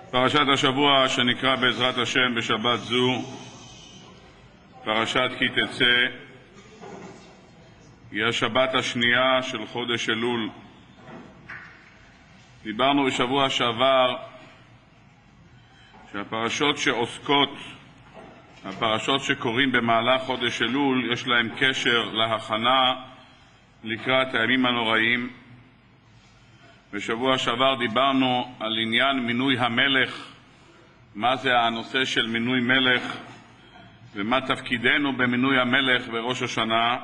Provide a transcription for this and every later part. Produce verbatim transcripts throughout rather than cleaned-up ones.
פרשת השבוע שנקרא בעזרת השם בשבת זו, פרשת כי תצא, היא השבת השנייה של חודש אלול. דיברנו בשבוע שעבר שהפרשות שעוסקות, הפרשות שקוראים במהלך חודש אלול, יש להם קשר להכנה לקראת הימים הנוראים. בשבוע שעבר דיברנו על עניין מינוי המלך, מה זה הנושא של מינוי מלך ומה תפקידנו במינוי המלך בראש השנה.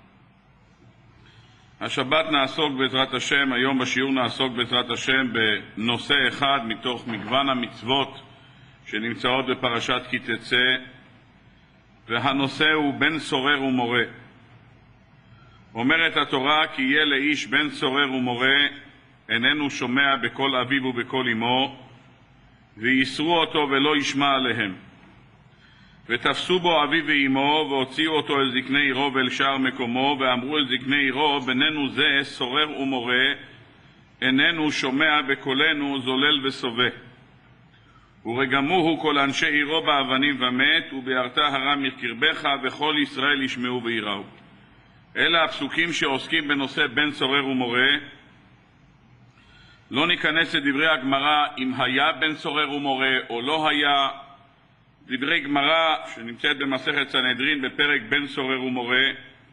השבת נעסוק בעזרת השם, היום בשיעור נעסוק בעזרת השם בנושא אחד מתוך מגוון המצוות שנמצאות בפרשת כי תצא, והנושא הוא בן סורר ומורה. אומרת התורה כי יהיה לאיש בן סורר ומורה, איננו שומע בקול אביו ובקול אמו, ויסרו אותו ולא ישמע עליהם. ותפסו בו אביו ואמו, והוציאו אותו אל זקני עירו ואל שער מקומו, ואמרו אל זקני עירו, בננו זה סורר ומורה, איננו שומע בקולנו זולל וסובה. ורגמוהו כל אנשי עירו באבנים ומת, ובירתה הרע מקרבך, וכל ישראל ישמעו ויראו. אלה הפסוקים שעוסקים בנושא בן סורר ומורה. לא ניכנס לדברי הגמרא אם היה בן סורר ומורה או לא היה. דברי גמרא שנמצאת במסכת סנהדרין בפרק בן סורר ומורה.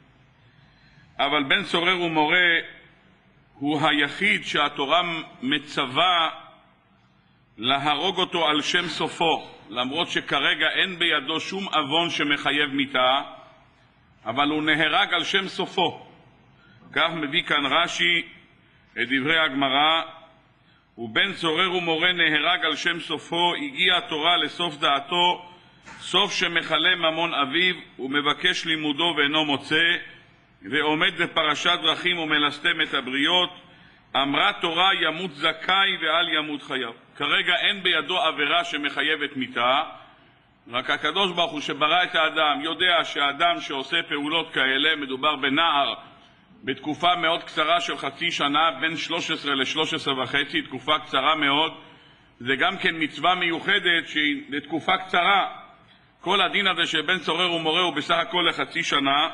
אבל בן סורר ומורה הוא היחיד שהתורה מצווה להרוג אותו על שם סופו, למרות שכרגע אין בידו שום אבון שמחייב מיתה, אבל הוא נהרג על שם סופו. כך מביא כאן רש"י את דברי הגמרא, ובן סורר ומורה נהרג על שם סופו, הגיעה התורה לסוף דעתו, סוף שמחלה ממון אביו ומבקש לימודו ואינו מוצא, ועומד בפרשת דרכים ומלסתם את הבריות. אמרה תורה ימות זכאי ואל ימות חייו. כרגע אין בידו עבירה שמחייבת מיתה, רק הקדוש ברוך הוא שברא את האדם יודע שהאדם שעושה פעולות כאלה, מדובר בנער בתקופה מאוד קצרה של חצי שנה, בין שלוש עשרה ל-שלוש עשרה וחצי, תקופה קצרה מאוד. זה גם כן מצווה מיוחדת שהיא לתקופה קצרה. כל הדין הזה של בן סורר ומורה הוא בסך הכל לחצי שנה.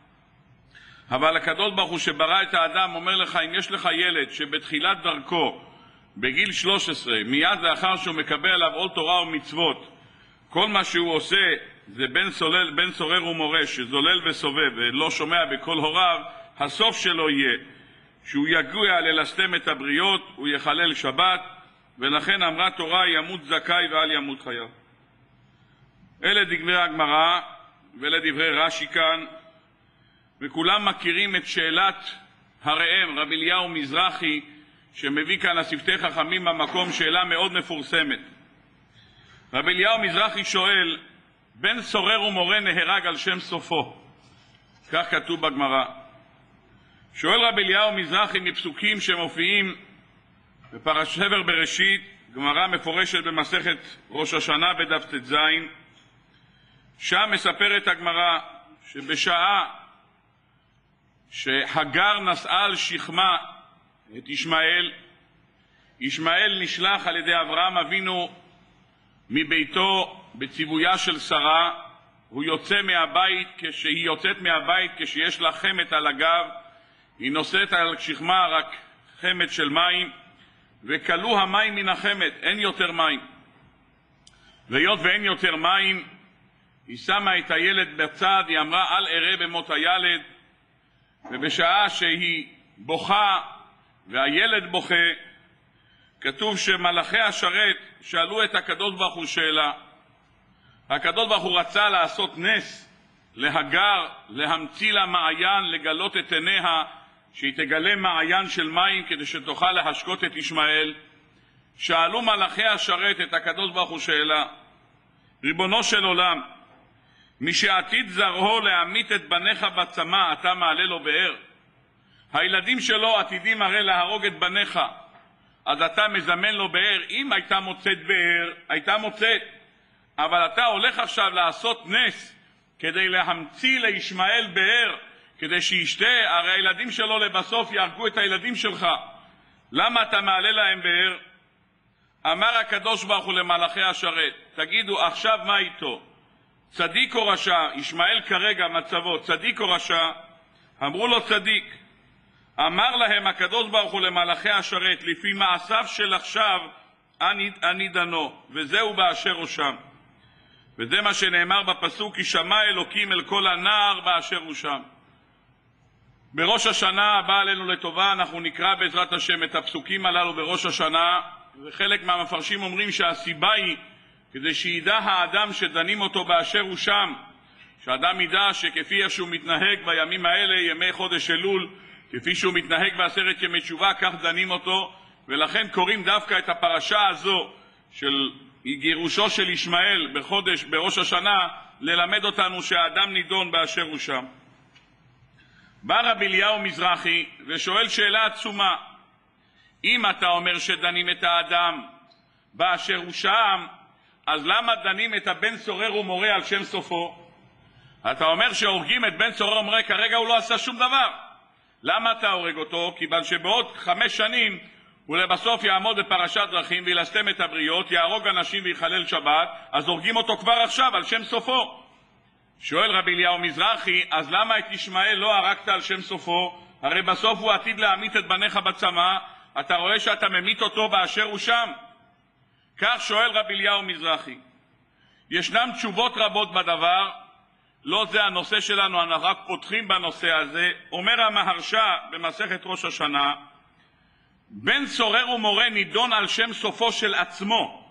אבל הקדוש ברוך הוא שברא את האדם אומר לך, אם יש לך ילד שבתחילת דרכו, בגיל שלוש עשרה, מיד לאחר שהוא מקבל עליו עול תורה ומצוות, כל מה שהוא עושה זה בן, סולל, בן סורר ומורה שזולל וסובב ולא שומע בכל הוריו, הסוף שלו יהיה שהוא יגיע ללסתם את הבריות, הוא יחלל שבת, ולכן אמרה תורה ימות זכאי ואל ימות חייו. אלה דברי הגמרא ולדברי רש"י כאן, וכולם מכירים את שאלת הראם רבי אליהו מזרחי שמביא כאן לשפתי חכמים במקום, שאלה מאוד מפורסמת. רבי אליהו מזרחי שואל, בן סורר ומורה נהרג על שם סופו, כך כתוב בגמרא. שואל רבי אליהו מזרחי מפסוקים שמופיעים בפרשת ספר בראשית, גמרא מפורשת במסכת ראש השנה בדף ט"ז. שם מספרת הגמרא שבשעה שהגר נשאה על שכמה את ישמעאל, ישמעאל נשלח על ידי אברהם אבינו מביתו בציוויה של שרה. הוא יוצא מהבית, כשהיא יוצאת מהבית כשיש לה חמת על הגב, היא נושאת על שכמה רק חמת של מים, וכלו המים מן החמת, אין יותר מים. והיות ואין יותר מים, היא שמה את הילד בצד, היא אמרה אל אראה במות הילד. ובשעה שהיא בוכה והילד בוכה, כתוב שמלאכי השרת שאלו את הקדוש ברוך הוא שאלה. הקדוש ברוך הוא רצה לעשות נס להגר, להמציא לה מעיין, לגלות את עיניה, שהיא תגלה מעיין של מים כדי שתוכל להשקות את ישמעאל. שאלו מלאכי השרת את הקדוש ברוך הוא שאלה, ריבונו של עולם, מי שעתיד זרעו להמית את בניך בצמא, אתה מעלה לו באר? הילדים שלו עתידים הרי להרוג את בניך, אז אתה מזמן לו באר. אם הייתה מוצאת באר, הייתה מוצאת, אבל אתה הולך עכשיו לעשות נס כדי להמציא לישמעאל באר כדי שישתה, הרי הילדים שלו לבסוף יהרגו את הילדים שלך. למה אתה מעלה להם באר? אמר הקדוש ברוך הוא למלאכי השרת, תגידו עכשיו מה איתו? צדיק או רשע? ישמעאל כרגע מצבו צדיק או רשע? אמרו לו צדיק. אמר להם הקדוש ברוך הוא למלאכי השרת, לפי מעשיו של עכשיו אני, אני דנו, וזהו באשר ראשם. וזה מה שנאמר בפסוק, כי שמע אלוקים אל כל הנער באשר הוא שם. בראש השנה הבא עלינו לטובה אנחנו נקרא בעזרת השם את הפסוקים הללו בראש השנה, וחלק מהמפרשים אומרים שהסיבה היא כדי שידע האדם שדנים אותו באשר הוא שם, שאדם ידע שכפי שהוא מתנהג בימים האלה, ימי חודש אלול, כפי שהוא מתנהג בעשרת ימי תשובה, כך דנים אותו, ולכן קוראים דווקא את הפרשה הזו של גירושו של ישמעאל בחודש, בראש השנה, ללמד אותנו שהאדם נידון באשר הוא שם. בא רבי אליהו מזרחי ושואל שאלה עצומה, אם אתה אומר שדנים את האדם באשר הוא שם, אז למה דנים את הבן סורר ומורה על שם סופו? אתה אומר שהורגים את בן סורר ומורה, כרגע הוא לא עשה שום דבר. למה אתה הורג אותו? כיוון שבעוד חמש שנים הוא לבסוף יעמוד בפרשת דרכים וילסתם את הבריות, יהרוג אנשים ויחלל שבת, אז הורגים אותו כבר עכשיו על שם סופו. שואל רבי אליהו מזרחי, אז למה את ישמעאל לא הרגת על שם סופו? הרי בסוף הוא עתיד להמית את בניך בצמא, אתה רואה שאתה ממית אותו באשר הוא שם. כך שואל רבי אליהו מזרחי. ישנם תשובות רבות בדבר, לא זה הנושא שלנו, אנחנו רק פותחים בנושא הזה. אומר המהרש"א במסכת ראש השנה, בן סורר ומורה נידון על שם סופו של עצמו.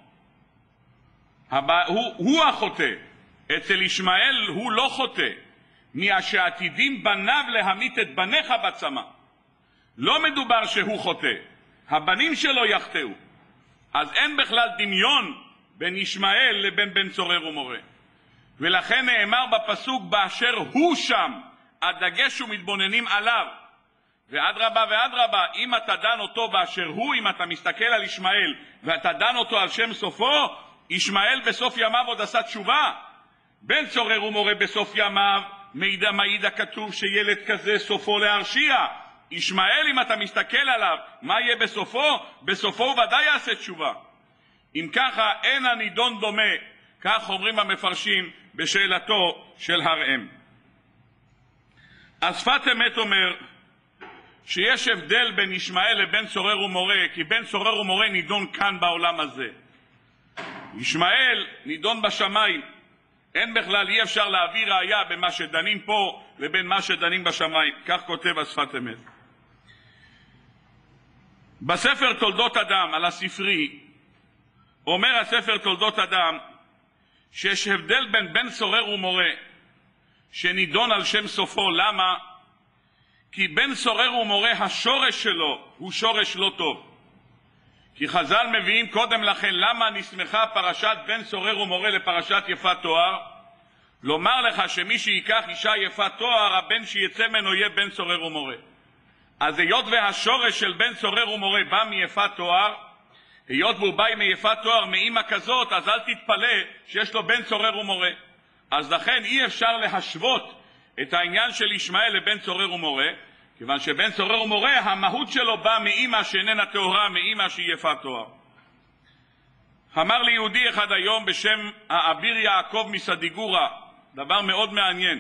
הבא, הוא, הוא החוטא. אצל ישמעאל הוא לא חוטא, מהשעתידים בניו להמית את בניך בצמא. לא מדובר שהוא חוטא, הבנים שלו יחטאו. אז אין בכלל דמיון בין ישמעאל לבין בן סורר ומורה. ולכן נאמר בפסוק באשר הוא שם, הדגש ומתבוננים עליו. ואדרבה ואדרבה, אם אתה דן אותו באשר הוא, אם אתה מסתכל על ישמעאל ואתה דן אותו על שם סופו, ישמעאל בסוף ימיו עוד עשה תשובה. בן סורר ומורה בסוף ימיו, מעיד מעיד הכתוב שילד כזה סופו להרשיע. ישמעאל, אם אתה מסתכל עליו, מה יהיה בסופו? בסופו הוא ודאי יעשה תשובה. אם ככה, אין הנידון דומה, כך אומרים המפרשים בשאלתו של הראם. השפת אמת אומר שיש הבדל בין ישמעאל לבין סורר ומורה, כי בן סורר ומורה נידון כאן בעולם הזה. ישמעאל נידון בשמיים. אין בכלל, אי אפשר להביא ראיה בין מה שדנים פה לבין מה שדנים בשמיים. כך כותב השפת אמת. בספר תולדות אדם, על הספרי, אומר הספר תולדות אדם שיש הבדל בין בן סורר ומורה שנידון על שם סופו. למה? כי בן סורר ומורה השורש שלו הוא שורש לא טוב. כי חז"ל מביאים קודם לכן למה נסמכה פרשת בן סורר ומורה לפרשת יפת תואר. לומר לך שמי שיקח אישה יפת תואר, הבן שיצא ממנו יהיה בן סורר ומורה. אז היות והשורש של בן סורר ומורה בא מיפת תואר, היות והוא בא מיפת תואר מאמא כזאת, אז אל תתפלא שיש לו בן סורר ומורה. אז לכן אי אפשר להשוות את העניין של ישמעאל לבן סורר ומורה, כיוון שבן סורר ומורה המהות שלו בא מאמא שאיננה טהורה, מאמא שהיא יפת תואר. אמר לי יהודי אחד היום בשם האביר יעקב מסדיגורה, דבר מאוד מעניין.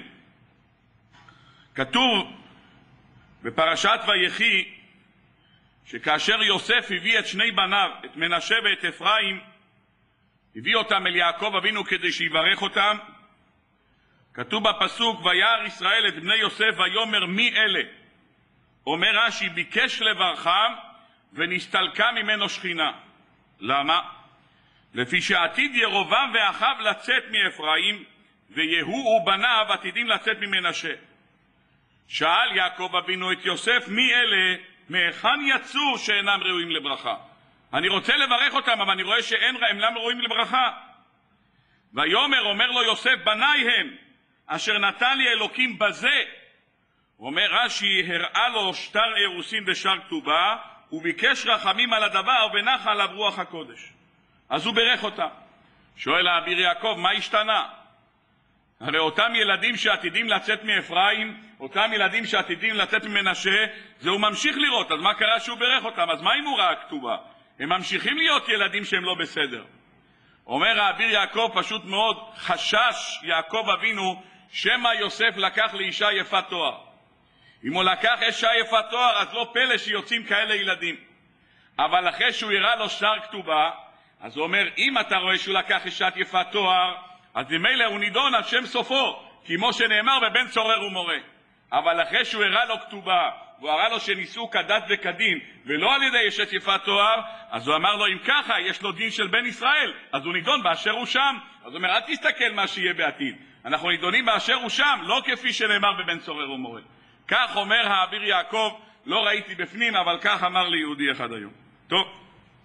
כתוב בפרשת ויחי שכאשר יוסף הביא את שני בניו, את מנשה ואת אפרים, הביא אותם אל יעקב אבינו כדי שיברך אותם. כתוב בפסוק וירא ישראל את בני יוסף ויאמר מי אלה? אומר רש"י ביקש לברכם ונסתלקה ממנו שכינה. למה? לפי שעתיד ירובעם ואחיו לצאת מאפרים, ויהוא ובניו עתידים לצאת ממנשה. שאל יעקב אבינו את יוסף מי אלה? מהיכן יצאו שאינם ראויים לברכה? אני רוצה לברך אותם אבל אני רואה שהם אינם ראויים לברכה. ויאמר, אומר לו יוסף, בניי הם אשר נתן לי אלוקים בזה. אומר רש"י, הראה לו שטר אירוסין בשטר כתובה, וביקש רחמים על הדבר ונחה עליו רוח הקודש. אז הוא ברך אותם. שואל האביר יעקב, מה השתנה? הרי אותם ילדים שעתידים לצאת מאפרים, אותם ילדים שעתידים לצאת ממנשה, זה הוא ממשיך לראות. אז מה קרה שהוא ברך אותם? אז מה אם הוא ראה כתובה? הם ממשיכים להיות ילדים שהם לא בסדר. אומר האביר יעקב פשוט מאוד, חשש יעקב אבינו שמא יוסף לקח לאישה יפת תואר. אם הוא לקח אישה יפת תואר, אז לא פלא שיוצאים כאלה ילדים. אבל אחרי שהוא הראה לו שטר כתובה, אז הוא אומר, אם אתה רואה שהוא לקח אשת יפת תואר, אז ממילא הוא נידון על שם סופו, כמו שנאמר בבן צורר ומורה. אבל אחרי שהוא הראה לו כתובה, והוא הראה לו שניסו כדת וכדין, ולא על ידי אשת יפת תואר, אז הוא אמר לו, אם ככה, יש לו דין של בן ישראל, אז הוא נידון באשר הוא שם. אז הוא אומר, אל תסתכל מה שיהיה בעתיד. אנחנו נידונים באשר הוא שם, לא כפי שנאמר בבן צורר ומורה. כך אומר האביר יעקב, לא ראיתי בפנים, אבל כך אמר לי יהודי אחד היום. טוב.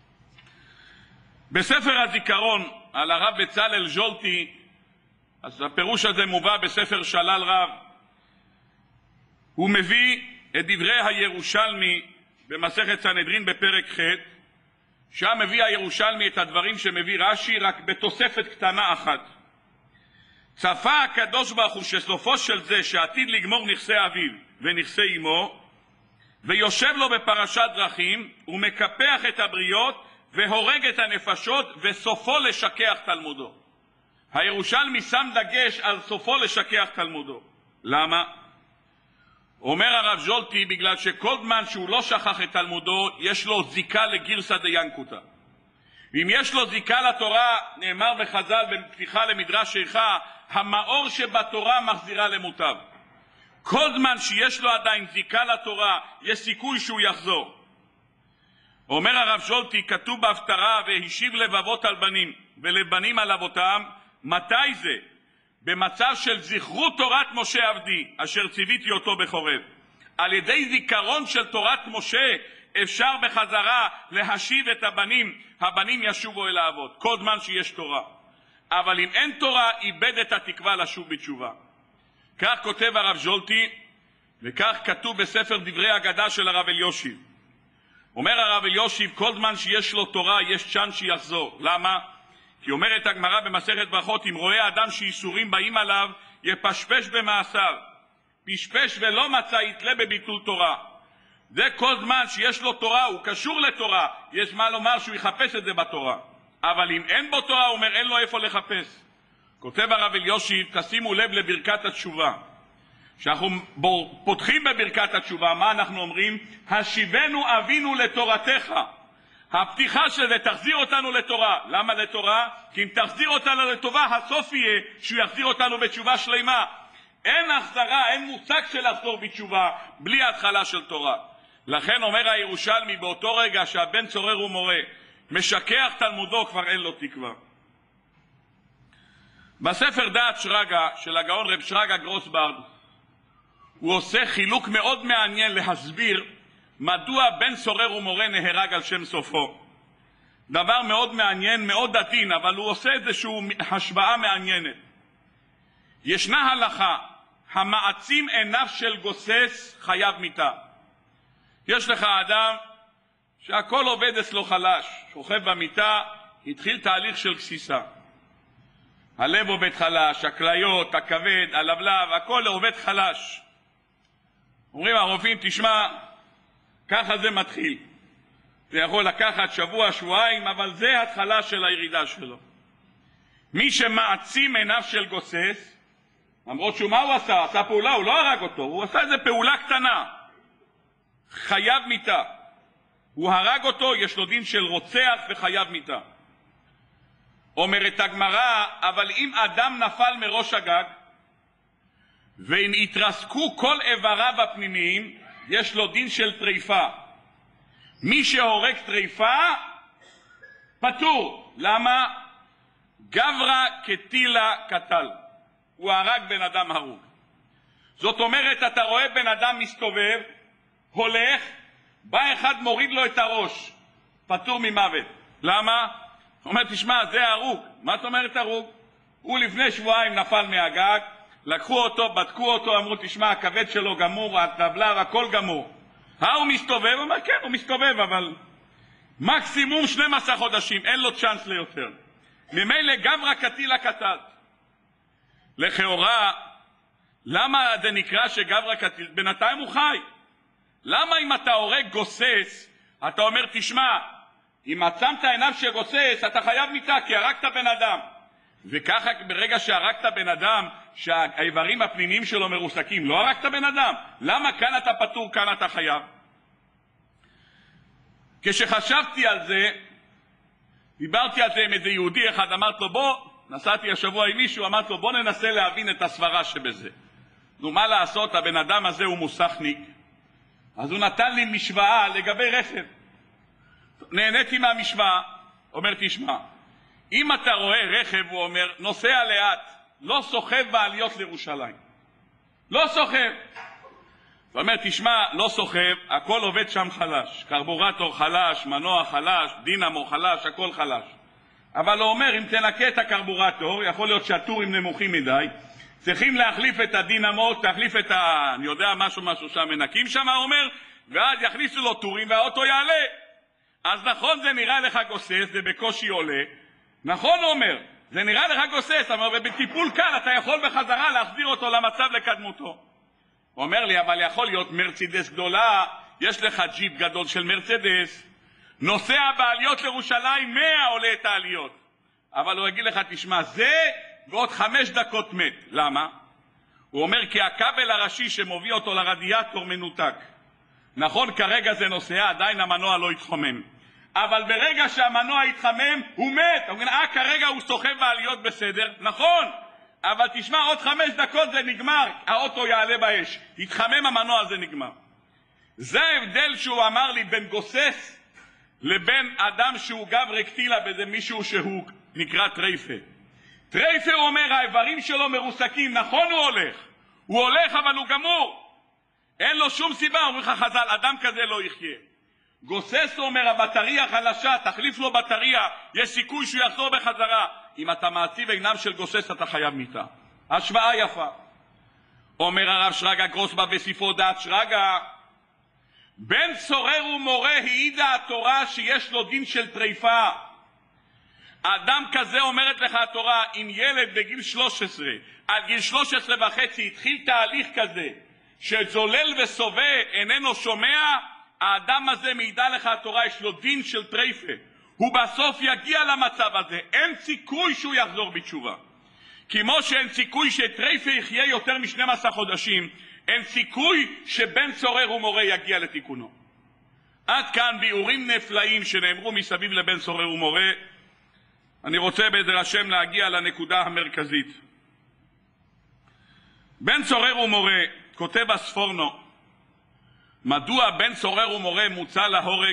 בספר הזיכרון על הרב בצלאל ז'ולטי, אז הפירוש הזה מובא בספר שלל רב. הוא מביא את דברי הירושלמי במסכת סנהדרין בפרק ח', שם מביא הירושלמי את הדברים שמביא רש"י, רק בתוספת קטנה אחת. צפה הקדוש ברוך הוא שסופו של זה שעתיד לגמור נכסי אביו ונכסי אמו, ויושב לו בפרשת דרכים, ומקפח את הבריות והורג את הנפשות, וסופו לשכח תלמודו. הירושלמי שם דגש על סופו לשכח תלמודו. למה? אומר הרב ז'ולטי, בגלל שכל זמן שהוא לא שכח את תלמודו, יש לו זיקה לגירסא דיינקותא. ואם יש לו זיקה לתורה, נאמר בחז"ל בפתיחה למדרש איכה, המאור שבתורה מחזירה למוטב. כל זמן שיש לו עדיין זיקה לתורה, יש סיכוי שהוא יחזור. אומר הרב ז'ולטי, כתוב בהפטרה, והשיב לבבות על בנים ולבנים על אבותם. מתי זה? במצב של זכרו תורת משה עבדי, אשר ציוויתי אותו בחורב. על ידי זיכרון של תורת משה אפשר בחזרה להשיב את הבנים, הבנים ישובו אל האבות, כל זמן שיש תורה. אבל אם אין תורה, איבד את התקווה לשוב בתשובה. כך כותב הרב ז'ולטי, וכך כתוב בספר דברי אגדה של הרב אליושיב. אומר הרב אליושיב, כל זמן שיש לו תורה יש צ'אנס שיחזור. למה? כי אומרת הגמרא במסכת ברכות, אם רואה אדם שאיסורים באים עליו, יפשפש במעשיו. פשפש ולא מצא יתלה בביטול תורה. זה כל זמן שיש לו תורה, הוא קשור לתורה, יש מה לומר שהוא יחפש את זה בתורה. אבל אם אין בו תורה, הוא אומר, אין לו איפה לחפש. כותב הרב אליושיב, תשימו לב לברכת התשובה. כשאנחנו פותחים בברכת התשובה, מה אנחנו אומרים? השיבנו אבינו לתורתך. הפתיחה של זה, תחזיר אותנו לתורה. למה לתורה? כי אם תחזיר אותנו לטובה, הסוף יהיה שהוא יחזיר אותנו בתשובה שלמה. אין החזרה, אין מושג של לחזור בתשובה בלי ההתחלה של תורה. לכן אומר הירושלמי, באותו רגע שהבן צורר ומורה משכח תלמודו, כבר אין לו תקווה. בספר דעת שרגא של הגאון רב שרגא גרוסברד, הוא עושה חילוק מאוד מעניין להסביר מדוע בן צורר ומורה נהרג על שם סופו. דבר מאוד מעניין, מאוד עדין, אבל הוא עושה איזושהי השוואה מעניינת. ישנה הלכה, המעצים עיניו של גוסס חייב מיתה. יש לך אדם שהכל עובד אצלו חלש, שוכב במיטה, התחיל תהליך של גסיסה. הלב עובד חלש, הכליות, הכבד, הלבלב, הכל עובד חלש. אומרים הרופאים, תשמע, ככה זה מתחיל. זה יכול לקחת שבוע, שבועיים, אבל זה התחלה של הירידה שלו. מי שמעצים עיניו של גוסס, למרות שהוא, מה הוא עשה? עשה פעולה, הוא לא הרג אותו, הוא עשה איזו פעולה קטנה. חייב מיתה. הוא הרג אותו, יש לו דין של רוצח וחייב מיתה. אומרת הגמרא, אבל אם אדם נפל מראש הגג, ואם התרסקו כל איבריו הפנימיים, יש לו דין של טריפה. מי שהורג טריפה, פטור. למה? גברא כתילה קטל. הוא הרג בן אדם הרוג. זאת אומרת, אתה רואה בן אדם מסתובב, הולך, בא אחד מוריד לו את הראש, פטור ממוות. למה? הוא אומר, תשמע, זה הרוג. מה זאת אומרת הרוג? הוא לפני שבועיים נפל מהגג, לקחו אותו, בדקו אותו, אמרו, תשמע, הכבד שלו גמור, הטבלר, הכל גמור. אה, הוא מסתובב? הוא אומר, כן, הוא מסתובב, אבל מקסימום שנים עשר חודשים, אין לו צ'אנס ליותר. ממילא גברא כתילה קטל. לכאורה, למה זה נקרא שגברא כתיל? בינתיים הוא חי. למה אם אתה הורג גוסס, אתה אומר, תשמע, אם עצמת עיניו של גוסס, אתה חייב מיתה, כי הרגת בן אדם. וככה ברגע שהרגת בן אדם, שהאיברים הפנימיים שלו מרוסקים, לא הרגת בן אדם? למה כאן אתה פטור, כאן אתה חייב? כשחשבתי על זה, דיברתי על זה עם איזה יהודי אחד, אמרת לו בוא, נסעתי השבוע עם מישהו, אמרת לו בוא ננסה להבין את הסברה שבזה. נו, מה לעשות, הבן אדם הזה הוא מוסכניק, אז הוא נתן לי משוואה לגבי רכב. נהניתי מהמשוואה, אומר תשמע, אם אתה רואה רכב, הוא אומר, נוסע לאט, לא סוחב בעליות לירושלים. לא סוחב. הוא אומר, תשמע, לא סוחב, הכל עובד שם חלש. קרבורטור חלש, מנוע חלש, דינמו חלש, הכל חלש. אבל הוא אומר, אם תנקה את הקרבורטור, יכול להיות שהטורים נמוכים מדי, צריכים להחליף את הדינמו, תחליף את ה... אני יודע, משהו משהו שם מנקים שם, הוא אומר, ואז יכניסו לו טורים והאוטו יעלה. אז נכון, זה נראה לך גוסס, זה בקושי עולה. נכון, הוא אומר, זה נראה לך גוסס, אבל בטיפול קל אתה יכול בחזרה להחזיר אותו למצב לקדמותו. הוא אומר לי, אבל יכול להיות מרצדס גדולה, יש לך ג'יפ גדול של מרצדס, נוסע בעליות לירושלים, מאה עולה את העליות. אבל הוא יגיד לך, תשמע, זה ועוד חמש דקות מת. למה? הוא אומר, כי הכבל הראשי שמוביל אותו לרדיאטור מנותק. נכון, כרגע זה נוסע, עדיין המנוע לא יתחמם. אבל ברגע שהמנוע יתחמם, הוא מת. הוא אומר, אה, כרגע הוא סוחב בעליות בסדר. נכון, אבל תשמע, עוד חמש דקות זה נגמר, האוטו יעלה באש. יתחמם המנוע, זה נגמר. זה ההבדל שהוא אמר לי בין גוסס לבין אדם שהוא גב רקטילה בזה מישהו שהוא נקרא טרייפה. טרייפה הוא אומר, האיברים שלו מרוסקים, נכון הוא הולך. הוא הולך אבל הוא גמור. אין לו שום סיבה, אומר לך חז"ל, אדם כזה לא יחיה. גוסס אומר, הבטריה חלשה, תחליף לו בטריה, יש סיכוי שהוא יחזור בחזרה. אם אתה מעציב עיניו של גוסס, אתה חייב מיתה. השוואה יפה. אומר הרב שרגא גרוסבא בספרו דעת שרגא, בן צורר ומורה העידה התורה שיש לו דין של טריפה. אדם כזה, אומרת לך התורה, אם ילד בגיל שלוש עשרה, עד גיל שלוש עשרה וחצי, התחיל תהליך כזה, שזולל וסובה איננו שומע, האדם הזה מעידה לך התורה, יש לו דין של טריפה. הוא בסוף יגיע למצב הזה, אין סיכוי שהוא יחזור בתשובה. כמו שאין סיכוי שטריפה יחיה יותר מ-שנים עשר חודשים, אין סיכוי שבן צורר ומורה יגיע לתיקונו. עד כאן ביאורים נפלאים שנאמרו מסביב לבן צורר ומורה. אני רוצה בעזר השם להגיע לנקודה המרכזית. בן צורר ומורה, כותב הספורנו, מדוע בן צורר ומורה מוצא להורג?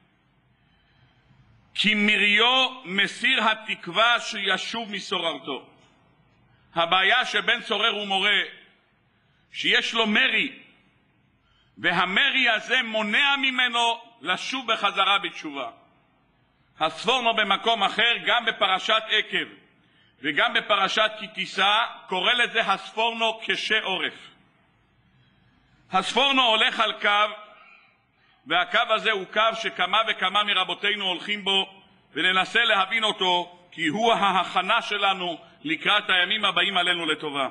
כי מריו מסיר התקווה שישוב מסוררתו. הבעיה שבן צורר ומורה, שיש לו מרי, והמרי הזה מונע ממנו לשוב בחזרה בתשובה. הספורנו במקום אחר, גם בפרשת עקב וגם בפרשת כי תישא, קורא לזה הספורנו קשה עורף. הספורנו הולך על קו, והקו הזה הוא קו שכמה וכמה מרבותינו הולכים בו, וננסה להבין אותו, כי הוא ההכנה שלנו לקראת הימים הבאים עלינו לטובה.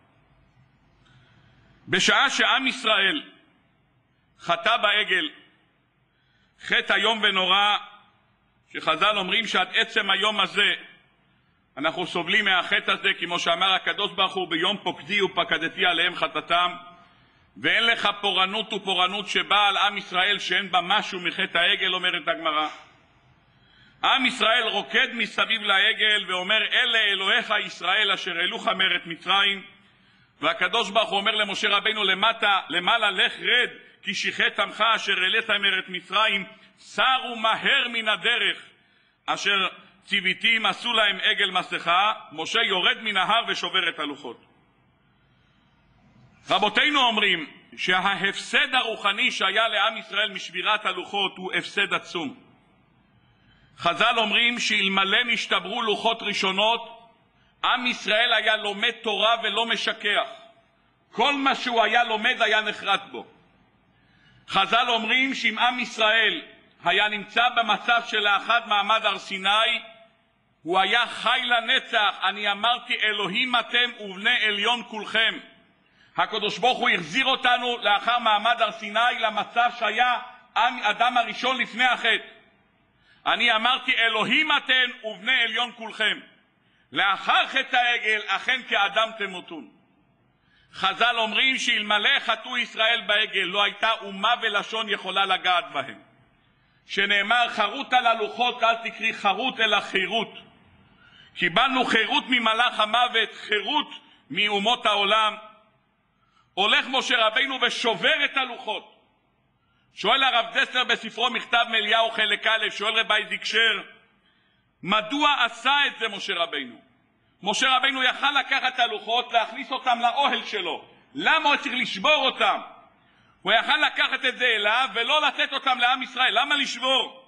בשעה שעם ישראל חטא בעגל, חטא היום ונורא, שחז"ל אומרים שעד עצם היום הזה אנחנו סובלים מהחטא הזה, כמו שאמר הקדוש ברוך הוא, ביום פוקדי ופקדתי עליהם חטאתם, ואין לך פורענות ופורענות שבאה על עם ישראל שאין בה משהו מחטא העגל, אומרת הגמרא. עם ישראל רוקד מסביב לעגל ואומר, אלה אלוהיך ישראל אשר העלוך מארץ מצרים, והקדוש ברוך הוא אומר למשה רבינו למטה, למעלה לך רד, כי שיחת עמך אשר העלית מארץ מצרים, סרו מהר מן הדרך אשר ציוויתים, עשו להם עגל מסכה. משה יורד מן ההר ושובר את הלוחות. רבותינו אומרים שההפסד הרוחני שהיה לעם ישראל משבירת הלוחות הוא הפסד עצום. חז"ל אומרים שאלמלא נשתברו לוחות ראשונות, עם ישראל היה לומד תורה ולא משכח. כל מה שהוא היה לומד היה נחרט בו. חז"ל אומרים שאם עם ישראל היה נמצא במצב שלאחד מעמד הר סיני, הוא היה חי לנצח. אני אמרתי אלוהים אתם ובני עליון כולכם. הקדוש ברוך הוא החזיר אותנו לאחר מעמד הר סיני למצב שהיה אדם הראשון לפני החטא. אני אמרתי אלוהים אתן ובני עליון כולכם. לאחר חטא העגל אכן כאדם תמותון. חז"ל אומרים שאלמלא חטאו ישראל בעגל לא הייתה אומה ולשון יכולה לגעת בהם. שנאמר חרות על הלוחות אל תקרי חרות אלא חירות. קיבלנו חירות ממלאך המוות, חירות מאומות העולם. הולך משה רבינו ושובר את הלוחות. שואל הרב דסלר בספרו מכתב מאליהו חלק א', שואל רבי זיקשר, מדוע עשה את זה משה רבינו? משה רבינו יכל לקחת את הלוחות, להכניס אותם לאוהל שלו. למה הוא צריך לשבור אותם? הוא יכל לקחת את זה אליו ולא לתת אותם לעם ישראל. למה לשבור?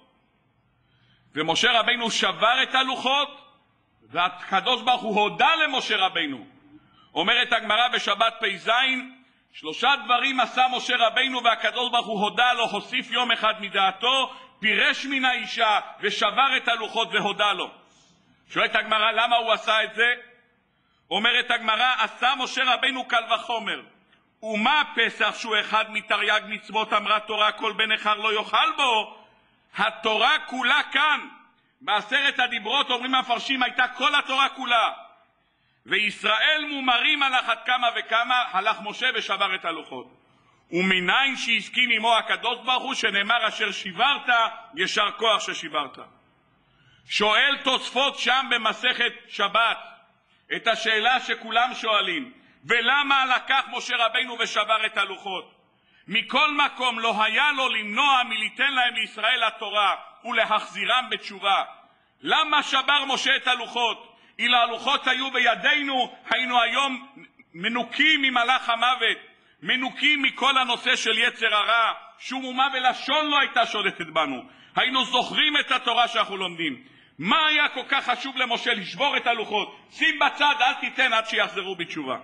ומשה רבינו שבר את הלוחות, והקדוש ברוך הוא הודה למשה רבינו. אומרת הגמרא בשבת פ"ז, שלושה דברים עשה משה רבינו והקדוש ברוך הוא הודה לו, הוסיף יום אחד מדעתו, פירש מן האישה ושבר את הלוחות והודה לו. שואלת הגמרא למה הוא עשה את זה? אומרת הגמרא, עשה משה רבינו קל וחומר. ומה פסח שהוא אחד מתרי"ג מצוות אמרה תורה כל בן נכר לא יאכל בו? התורה כולה כאן. בעשרת הדיברות אומרים המפרשים הייתה כל התורה כולה. וישראל מומרים על אחת כמה וכמה, הלך משה ושבר את הלוחות. ומניין שהסכים עמו הקדוש ברוך הוא שנאמר אשר שיברת ישר כוח ששיברת. שואל תוספות שם במסכת שבת את השאלה שכולם שואלים, ולמה לקח משה רבינו ושבר את הלוחות? מכל מקום לא היה לו למנוע מליתן להם לישראל התורה ולהחזירם בתשובה. למה שבר משה את הלוחות? אילו הלוחות היו בידינו, היינו היום מנוקים ממלאך המוות, מנוקים מכל הנושא של יצר הרע, שום אומה ולשון לא הייתה שולטת בנו. היינו זוכרים את התורה שאנחנו לומדים. מה היה כל כך חשוב למשה לשבור את הלוחות? שים בצד, אל תיתן עד שיחזרו בתשובה.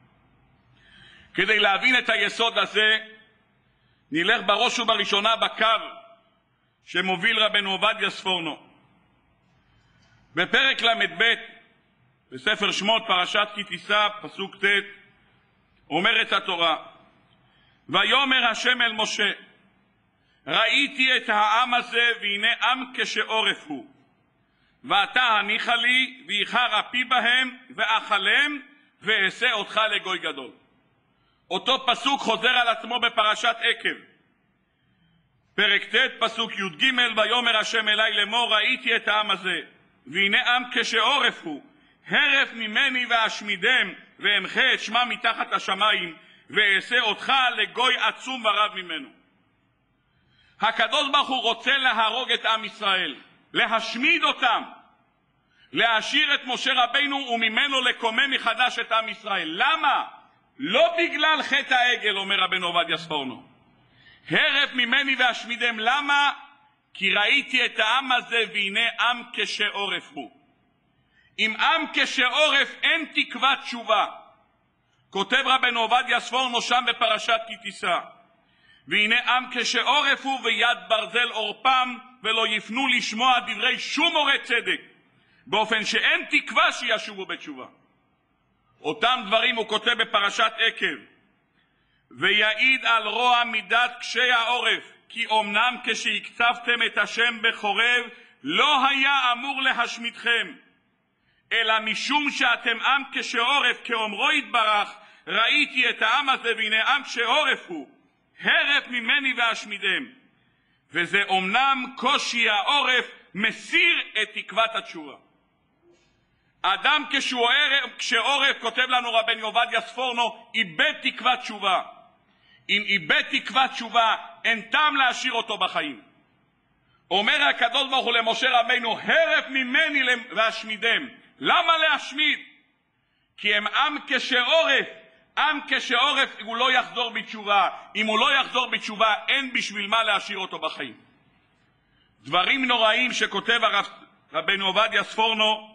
כדי להבין את היסוד הזה, נלך בראש ובראשונה בקו שמוביל רבנו עובדיה ספורנו. בפרק למ"ב, בספר שמות, פרשת כי תישא, פסוק ט', אומרת התורה, ויאמר השם אל משה, ראיתי את העם הזה, והנה עם כשעורף הוא. ואתה הניחה לי, ואיחר אפי בהם, ואכלם, ואעשה אותך לגוי גדול. אותו פסוק חוזר על עצמו בפרשת עקב. פרק ט', פסוק י"ג, ויאמר השם אלי לאמור, ראיתי את העם הזה, והנה עם כשעורף הוא. הרף ממני ואשמידם, ואמחה את שמה מתחת השמיים, ואעשה אותך לגוי עצום ורב ממנו. הקדוש ברוך הוא רוצה להרוג את עם ישראל, להשמיד אותם, להשאיר את משה רבינו וממנו לקומם מחדש את עם ישראל. למה? לא בגלל חטא העגל, אומר רבנו עובדיה ספורנו. הרף ממני ואשמידם, למה? כי ראיתי את העם הזה והנה עם כשעורף הוא. עם עם כשעורף אין תקווה תשובה. כותב רבנו עובדיה ספורנו שם בפרשת כי תישא, והנה עם כשעורף הוא ויד ברזל עורפם, ולא יפנו לשמוע דברי שום מורה צדק, באופן שאין תקווה שישובו בתשובה. אותם דברים הוא כותב בפרשת עקב, ויעיד על רוע מידת קשי העורף, כי אומנם כשהקצבתם את השם בחורב לא היה אמור להשמידכם, אלא משום שאתם עם כשעורף, כאומרו יתברך, ראיתי את העם הזה והנה עם כשעורף הוא, הרף ממני ואשמידם. וזה אומנם קושי העורף מסיר את תקוות התשובה. אדם כשעורף, כותב לנו רבנו עובדיה ספורנו, איבד תקוות תשובה. אם איבד תקוות תשובה, אין טעם להשאיר אותו בחיים. אומר הקדוש ברוך הוא למשה רבינו, הרף ממני ואשמידם. למה להשמיד? כי הם עם כשעורף. עם כשעורף הוא לא יחזור בתשובה. אם הוא לא יחזור בתשובה, אין בשביל מה להשאיר אותו בחיים. דברים נוראים שכותב הרב, רבנו עובדיה ספורנו,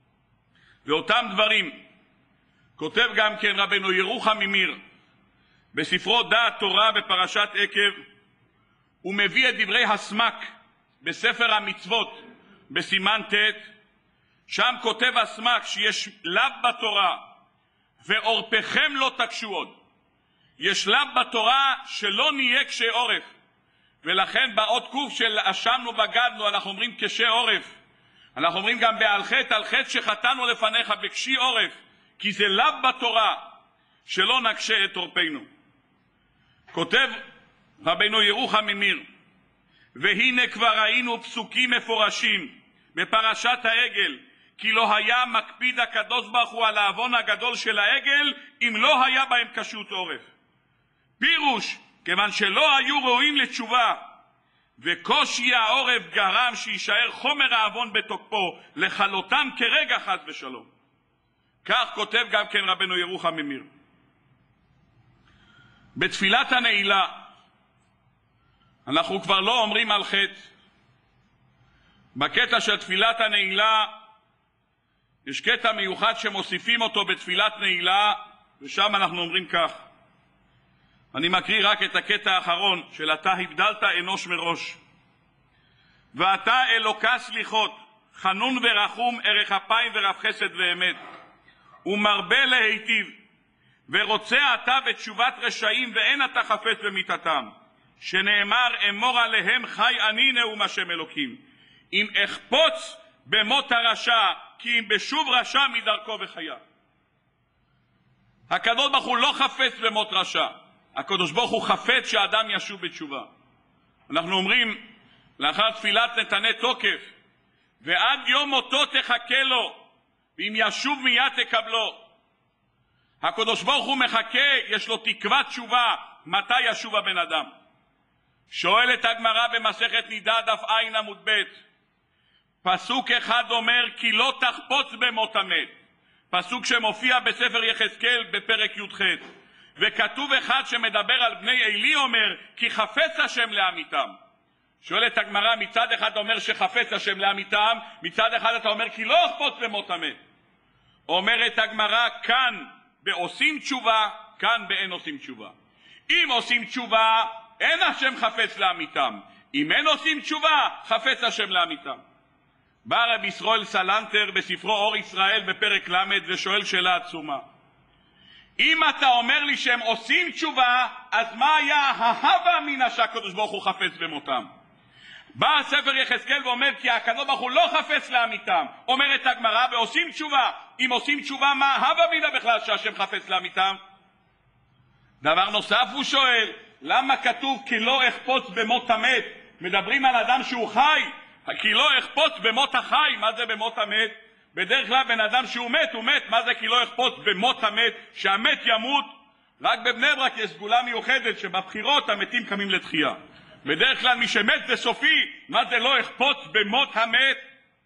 ואותם דברים כותב גם כן רבנו ירוחם ממיר בספרו דעת תורה בפרשת עקב. הוא מביא את דברי הסמק בספר המצוות בסימן ט'. שם כותב הסמק שיש לאו בתורה ועורפכם לא תקשו עוד. יש לאו בתורה שלא נהיה קשי עורף, ולכן באות קוף של אשמנו בגדנו אנחנו אומרים קשי עורף. אנחנו אומרים גם בעל חטא, על חטא שחטאנו לפניך בקשי עורף, כי זה לאו בתורה שלא נקשה את עורפנו. כותב רבנו ירוחם ממיר, והנה כבר ראינו פסוקים מפורשים בפרשת העגל, כי לא היה מקפיד הקדוש ברוך הוא על העוון הגדול של העגל אם לא היה בהם קשות עורף. פירוש, כיוון שלא היו ראויים לתשובה וקושי העורף גרם שישאר חומר העוון בתוקפו לחלוטן כרגע חס ושלום. כך כותב גם כן רבנו ירוחם ממיר. בתפילת הנעילה אנחנו כבר לא אומרים על חטא. בקטע של תפילת הנעילה יש קטע מיוחד שמוסיפים אותו בתפילת נעילה, ושם אנחנו אומרים כך. אני מקריא רק את הקטע האחרון של אתה הבדלת אנוש מראש. ואתה אלוקה סליחות, חנון ורחום, ערך אפיים ורב חסד ואמת, ומרבה להיטיב, ורוצה אתה בתשובת רשעים ואין אתה חפץ במיתתם, שנאמר אמור עליהם חי אני נאום השם אלוקים, אם אחפוץ במות הרשע, כי אם בשוב רשע מדרכו וחיה. הקדוש ברוך הוא לא חפץ במות רשע, הקדוש ברוך הוא חפץ שאדם ישוב בתשובה. אנחנו אומרים לאחר תפילת נתנה תוקף, ועד יום מותו תחכה לו, ואם ישוב מיד תקבלו. הקדוש ברוך הוא מחכה, יש לו תקווה תשובה, מתי ישוב הבן אדם? שואלת הגמרא במסכת נידה דף עין עמוד ב', פסוק אחד אומר כי לא תחפוץ במות המת, פסוק שמופיע בספר יחזקאל בפרק י"ח, וכתוב אחד שמדבר על בני עלי אומר כי חפץ השם לעמיתם. שואלת הגמרא, מצד אחד אומר שחפץ השם לעמיתם, מצד אחד אתה אומר כי לא אחפוץ במות המת. אומרת הגמרא, כאן בעושים תשובה, כאן באין עושים תשובה. אם עושים תשובה אין השם חפץ לעמיתם, אם אין עושים תשובה חפץ השם לעמיתם. בא רבי ישראל סלנטר בספרו אור ישראל בפרק למד ושואל שאלה עצומה, אם אתה אומר לי שהם עושים תשובה, אז מה היה ההווה אמינא שהקדוש ברוך הוא חפץ במותם? בא ספר יחזקאל ואומר כי הקדוש ברוך הוא לא חפץ לעמיתם. אומרת הגמרא ועושים תשובה, אם עושים תשובה מה ההווה אמינא בכלל שהשם חפץ לעמיתם? דבר נוסף הוא שואל, למה כתוב כי לא אחפוץ במות המת? מדברים על אדם שהוא חי, כי לא אחפוץ במות החי. מה זה במות המת? בדרך כלל בן אדם שהוא מת הוא מת. מה זה כי לא אחפוץ במות המת? שהמת ימות. רק בבני ברק יש סגולה מיוחדת שבבחירות המתים קמים לתחייה. בדרך כלל מי שמת זה סופי. מה זה לא אחפוץ במות המת?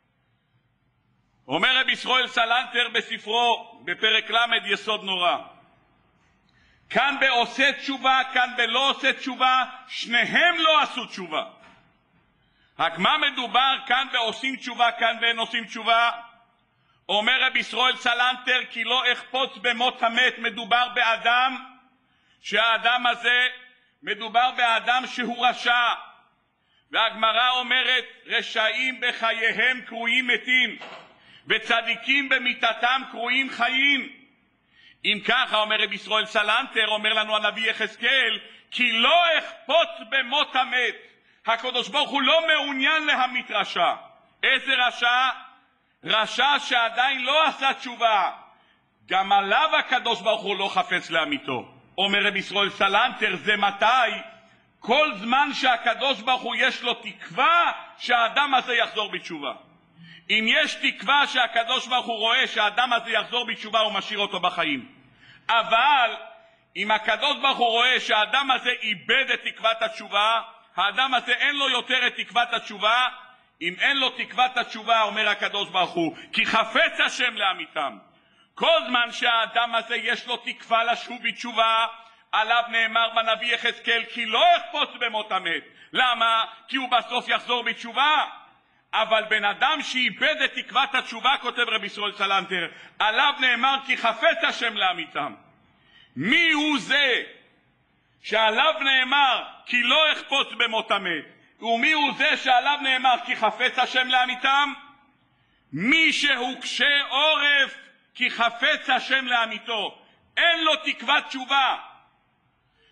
אומר רבי ישראל סלנטר בספרו בפרק למד יסוד נורא, כאן בעושה תשובה, כאן בלא עושה תשובה, שניהם לא עשו תשובה. רק מה מדובר כאן בעושים תשובה, כאן באין עושים תשובה? אומר רבי ישראל סלנטר כי לא אחפוץ במות המת, מדובר באדם שהאדם הזה מדובר באדם שהוא רשע, והגמרא אומרת רשעים בחייהם קרויים מתים וצדיקים במיתתם קרויים חיים. אם ככה אומר רבי ישראל סלנטר, אומר לנו הנביא יחזקאל כי לא אחפוץ במות המת, הקדוש ברוך הוא לא מעוניין להמית רשע. איזה רשע? רשע שעדיין לא עשה תשובה, גם עליו הקדוש ברוך הוא לא חפץ להמיתו. אומר רבי ישראל סלנטר, זה מתי? כל זמן שהקדוש ברוך הוא יש לו תקווה שהאדם הזה יחזור בתשובה. אם יש תקווה שהקדוש ברוך הוא רואה שהאדם הזה יחזור בתשובה הוא משאיר אותו בחיים. אבל אם הקדוש ברוך הוא רואה שהאדם הזה איבד את תקוות התשובה, האדם הזה אין לו יותר את תקוות התשובה. אם אין לו תקוות התשובה, אומר הקדוש ברוך הוא כי חפץ השם לעמיתם. כל זמן שהאדם הזה יש לו תקווה לשוב בתשובה, עליו נאמר בנביא יחזקאל כי לא אחפוץ במות המת. למה? כי הוא בסוף יחזור בתשובה. אבל בן אדם שאיבד את תקוות התשובה, כותב רבי ישראל סלנטר, עליו נאמר כי חפץ השם לעמיתם. מי הוא זה שעליו נאמר כי לא אחפוץ במות המת, ומי הוא זה שעליו נאמר כי חפץ השם לעמיתם? מי שהוא קשה עורף, כי חפץ השם לעמיתו, אין לו תקוות תשובה.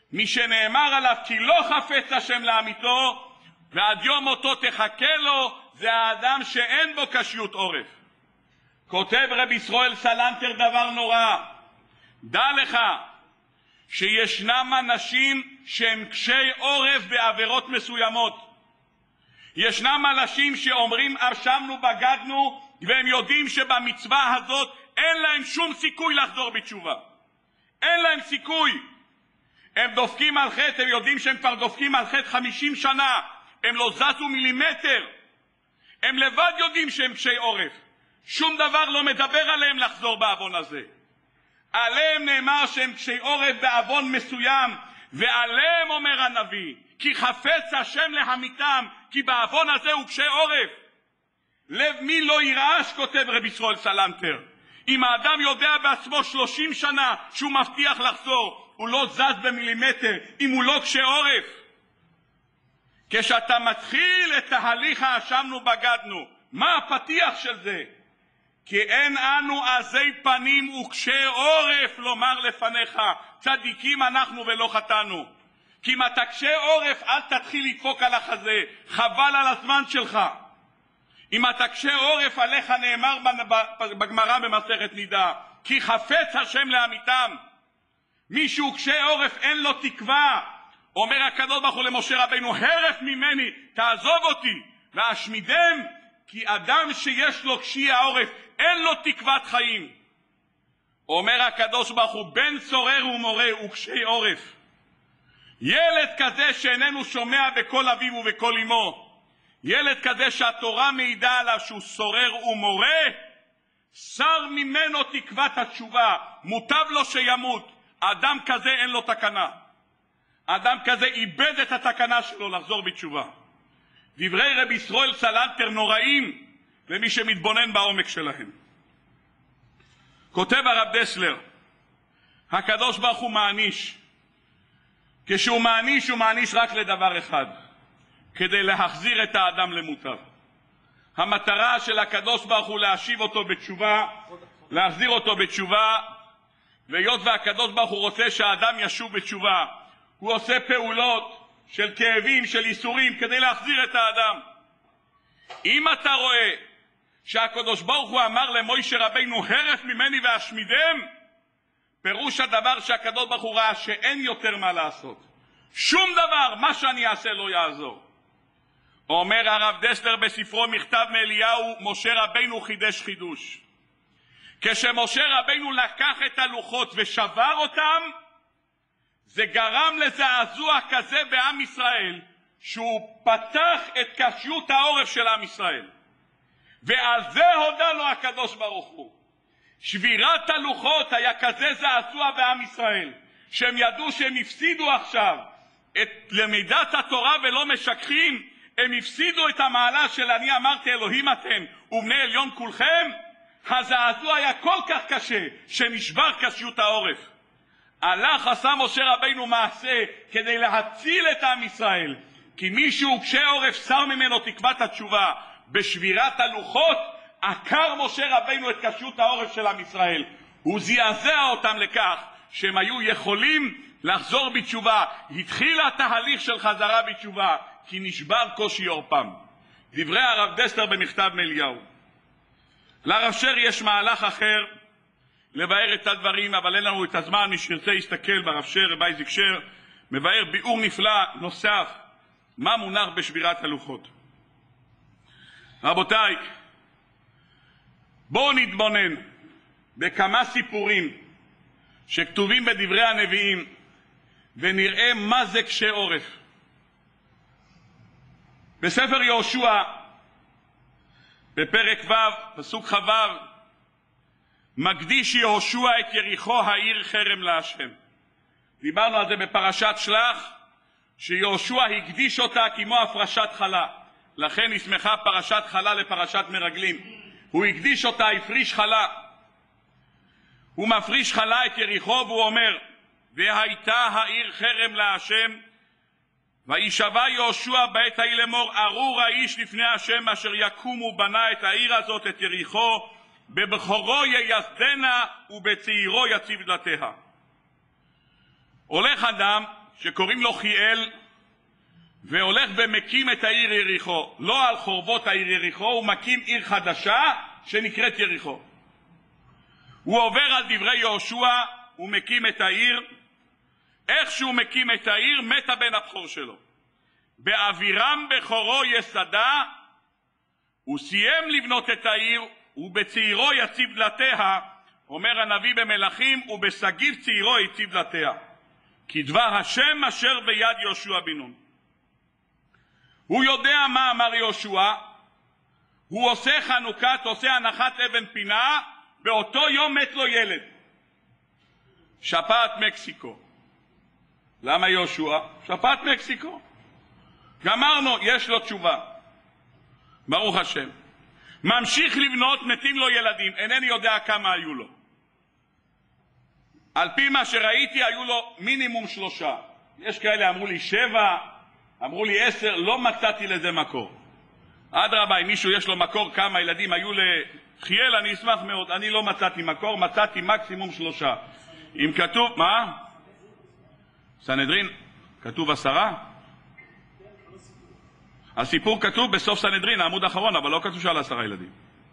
מי שנאמר עליו כי לא חפץ השם לאמיתו ועד יום מותו תחכה לו, זה האדם שאין בו קשיות עורף. כותב רב ישראל סלנטר דבר נורא, דע לך שישנם אנשים שהם קשי עורף בעבירות מסוימות. ישנם אנשים שאומרים אשמנו בגדנו, והם יודעים שבמצווה הזאת אין להם שום סיכוי לחזור בתשובה. אין להם סיכוי. הם דופקים על חטא, הם יודעים שהם כבר דופקים על חטא חמישים שנה, הם לא זזו מילימטר. הם לבד יודעים שהם קשי עורף. שום דבר לא מדבר עליהם לחזור בעוון הזה. עליהם נאמר שהם קשי עורף בעוון מסוים, ועליהם אומר הנביא, כי חפץ השם להמיתם, כי בעוון הזה הוא קשי עורף. לב מי לא ירעש, כותב רב ישראל סלנטר. אם האדם יודע בעצמו שלושים שנה שהוא מבטיח לחזור, הוא לא זז במילימטר, אם הוא לא קשה עורף. כשאתה מתחיל את תהליך האשמנו בגדנו, מה הפתיח של זה? כי אין אנו עזי פנים וקשה עורף לומר לפניך, צדיקים אנחנו ולא חטאנו. כי אם אתה קשה עורף, אל תתחיל לדפוק על החזה, חבל על הזמן שלך. אם אתה קשה עורף, עליך נאמר בגמרא במסכת נידה, כי חפץ השם לאמיתם. מישהו קשה עורף אין לו תקווה. אומר הקדוש ברוך הוא למשה רבינו, הרף ממני, תעזוב אותי ואשמידם, כי אדם שיש לו קשי העורף אין לו תקוות חיים. אומר הקדוש ברוך הוא, בן צורר ומורה וקשי עורף. ילד כזה שאיננו שומע בקול אביו ובקול אמו, ילד כזה שהתורה מעידה עליו שהוא סורר ומורה, שר ממנו תקוות התשובה, מוטב לו שימות. אדם כזה אין לו תקנה. אדם כזה איבד את התקנה שלו לחזור בתשובה. דברי רב ישראל סלנטר נוראים למי שמתבונן בעומק שלהם. כותב הרב דסלר, הקדוש ברוך הוא מעניש. כשהוא מעניש, הוא מעניש רק לדבר אחד, כדי להחזיר את האדם למוטב. המטרה של הקדוש ברוך הוא להשיב אותו בתשובה, להחזיר אותו בתשובה, והיות והקדוש ברוך הוא רוצה שהאדם ישוב בתשובה, הוא עושה פעולות של כאבים, של איסורים, כדי להחזיר את האדם. אם אתה רואה שהקדוש ברוך הוא אמר למוישה רבינו, הרף ממני ואשמידם, פירוש הדבר שהקדוש ברוך הוא ראה שאין יותר מה לעשות. שום דבר, מה שאני אעשה לא יעזור. אומר הרב דסלר בספרו מכתב מאליהו, משה רבינו חידש חידוש. כשמשה רבינו לקח את הלוחות ושבר אותם, זה גרם לזעזוע כזה בעם ישראל, שהוא פתח את קשיות העורף של עם ישראל. ועל זה הודה לו הקדוש ברוך הוא. שבירת הלוחות היה כזה זעזוע בעם ישראל, שהם ידעו שהם הפסידו עכשיו את למידת התורה ולא משכחים, הם הפסידו את המעלה של אני אמרתי אלוהים אתם ובני עליון כולכם. הזעזוע היה כל כך קשה שנשבר קשיות העורף. הלך עשה משה רבינו מעשה כדי להציל את עם ישראל, כי מישהו קשה עורף שר ממנו תקוות התשובה. בשבירת הלוחות עקר משה רבינו את קשיות העורף של עם ישראל, הוא זעזע אותם לכך שהם היו יכולים לחזור בתשובה. התחיל התהליך של חזרה בתשובה, כי נשבר קושי עורפם. דברי הרב דסלר במכתב מאליהו. לרב שר יש מהלך אחר לבאר את הדברים, אבל אין לנו את הזמן. מי שירצה יסתכל ברב שר, רב אייזיק שר, מבאר ביאור נפלא נוסף מה מונח בשבירת הלוחות. רבותיי, בואו נתבונן בכמה סיפורים שכתובים בדברי הנביאים ונראה מה זה קשה עורף. בספר יהושע בפרק ו' פסוק ח' מקדיש יהושע את יריחו העיר חרם להשם. דיברנו על זה בפרשת שלח, שיהושע הקדיש אותה כמו הפרשת חלה, לכן נסמכה פרשת חלה לפרשת מרגלים. הוא הקדיש אותה, הפריש חלה. הוא מפריש חלה את יריחו והוא אומר, והייתה העיר חרם להשם, וישבע יהושע בעת ההיא לאמור, ארור האיש לפני השם אשר יקום ובנה את העיר הזאת, את יריחו, בבכורו ייסדנה ובצעירו יציב דלתיה. הולך אדם שקוראים לו חיאל, והולך ומקים את העיר יריחו. לא על חורבות העיר יריחו, הוא מקים עיר חדשה שנקראת יריחו. הוא עובר על דברי יהושע, הוא מקים את העיר. איך שהוא מקים את העיר, מת הבן הבכור שלו. באבירם בכורו יסדה, הוא סיים לבנות את העיר, ובצעירו יציב דלתיה, אומר הנביא במלכים, ובסגיב צעירו יציב דלתיה. כי דבר השם אשר ביד יהושע בן נון. הוא יודע מה אמר יהושע, הוא עושה חנוכת, עושה הנחת אבן פינה, באותו יום מת לו ילד. שפעת מקסיקו. למה יהושע? שפעת מקסיקו. גמרנו, יש לו תשובה. ברוך השם. ממשיך לבנות, מתים לו ילדים. אינני יודע כמה היו לו. על פי מה שראיתי, היו לו מינימום שלושה. יש כאלה אמרו לי שבע, אמרו לי עשר, לא מצאתי לזה מקור. אדרבה, אם מישהו יש לו מקור כמה ילדים היו לחיאל, אני אשמח מאוד. אני לא מצאתי מקור, מצאתי מקסימום שלושה. אם כתוב, מה? סנהדרין, כתוב עשרה? הסיפור כתוב בסוף סנהדרין, העמוד האחרון, אבל לא כתוב שעל עשרה ילדים.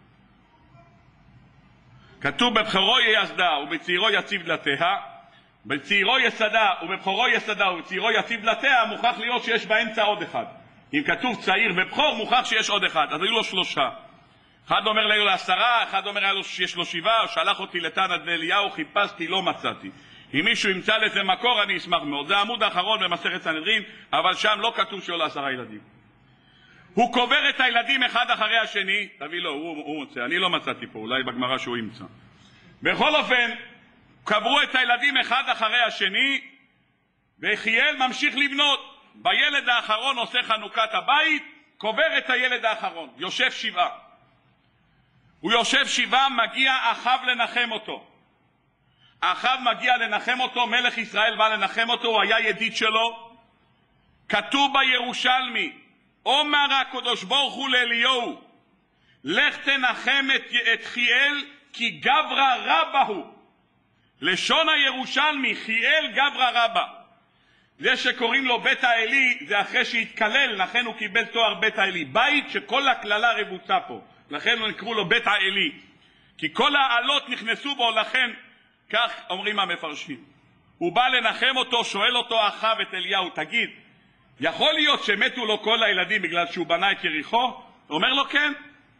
כתוב בבכורו יסדה ובצעירו יציב דלתיה, בצעירו יסדה ובבכורו יסדה ובצעירו יציב דלתיה, מוכרח להיות שיש באמצע עוד אחד. אם כתוב צעיר ובכור, מוכרח שיש עוד אחד. אז היו לו שלושה. אחד אומר לי לעשרה, אחד אומר לו שיש לו שבעה, שלח אותי לתנת ואליהו, חיפשתי, לא מצאתי. אם מישהו ימצא לזה מקור, אני אשמח מאוד. זה העמוד האחרון במסכת סנהדרין, אבל שם לא כתוב שהוא לעשרה ילדים. הוא קובר את הילדים אחד אחרי השני, תביא לו, הוא, הוא מוצא, אני לא מצאתי פה, אולי בגמרא שהוא ימצא. בכל אופן, קברו את הילדים אחד אחרי השני, וחיאל ממשיך לבנות. בילד האחרון עושה חנוכת הבית, קובר את הילד האחרון, יושב שבעה. הוא יושב שבעה, מגיע אחאב לנחם אותו. אחאב מגיע לנחם אותו, מלך ישראל בא לנחם אותו, הוא היה ידיד שלו. כתוב בירושלמי, אומר הקדוש ברוך הוא לאליהו, לך תנחם את, את חיאל, כי גברא רבא הוא. לשון הירושלמי, חיאל גברא רבא. זה שקוראים לו בית האלי, זה אחרי שהתקלל, לכן הוא קיבל תואר בית האלי. בית שכל הכללה רבוצה פה, לכן הוא נקראו לו בית האלי. כי כל העלות נכנסו בו, לכן כך אומרים המפרשים. הוא בא לנחם אותו, שואל אותו אחאב את אליהו, תגיד, יכול להיות שמתו לו כל הילדים בגלל שהוא בנה את יריחו? אומר לו כן.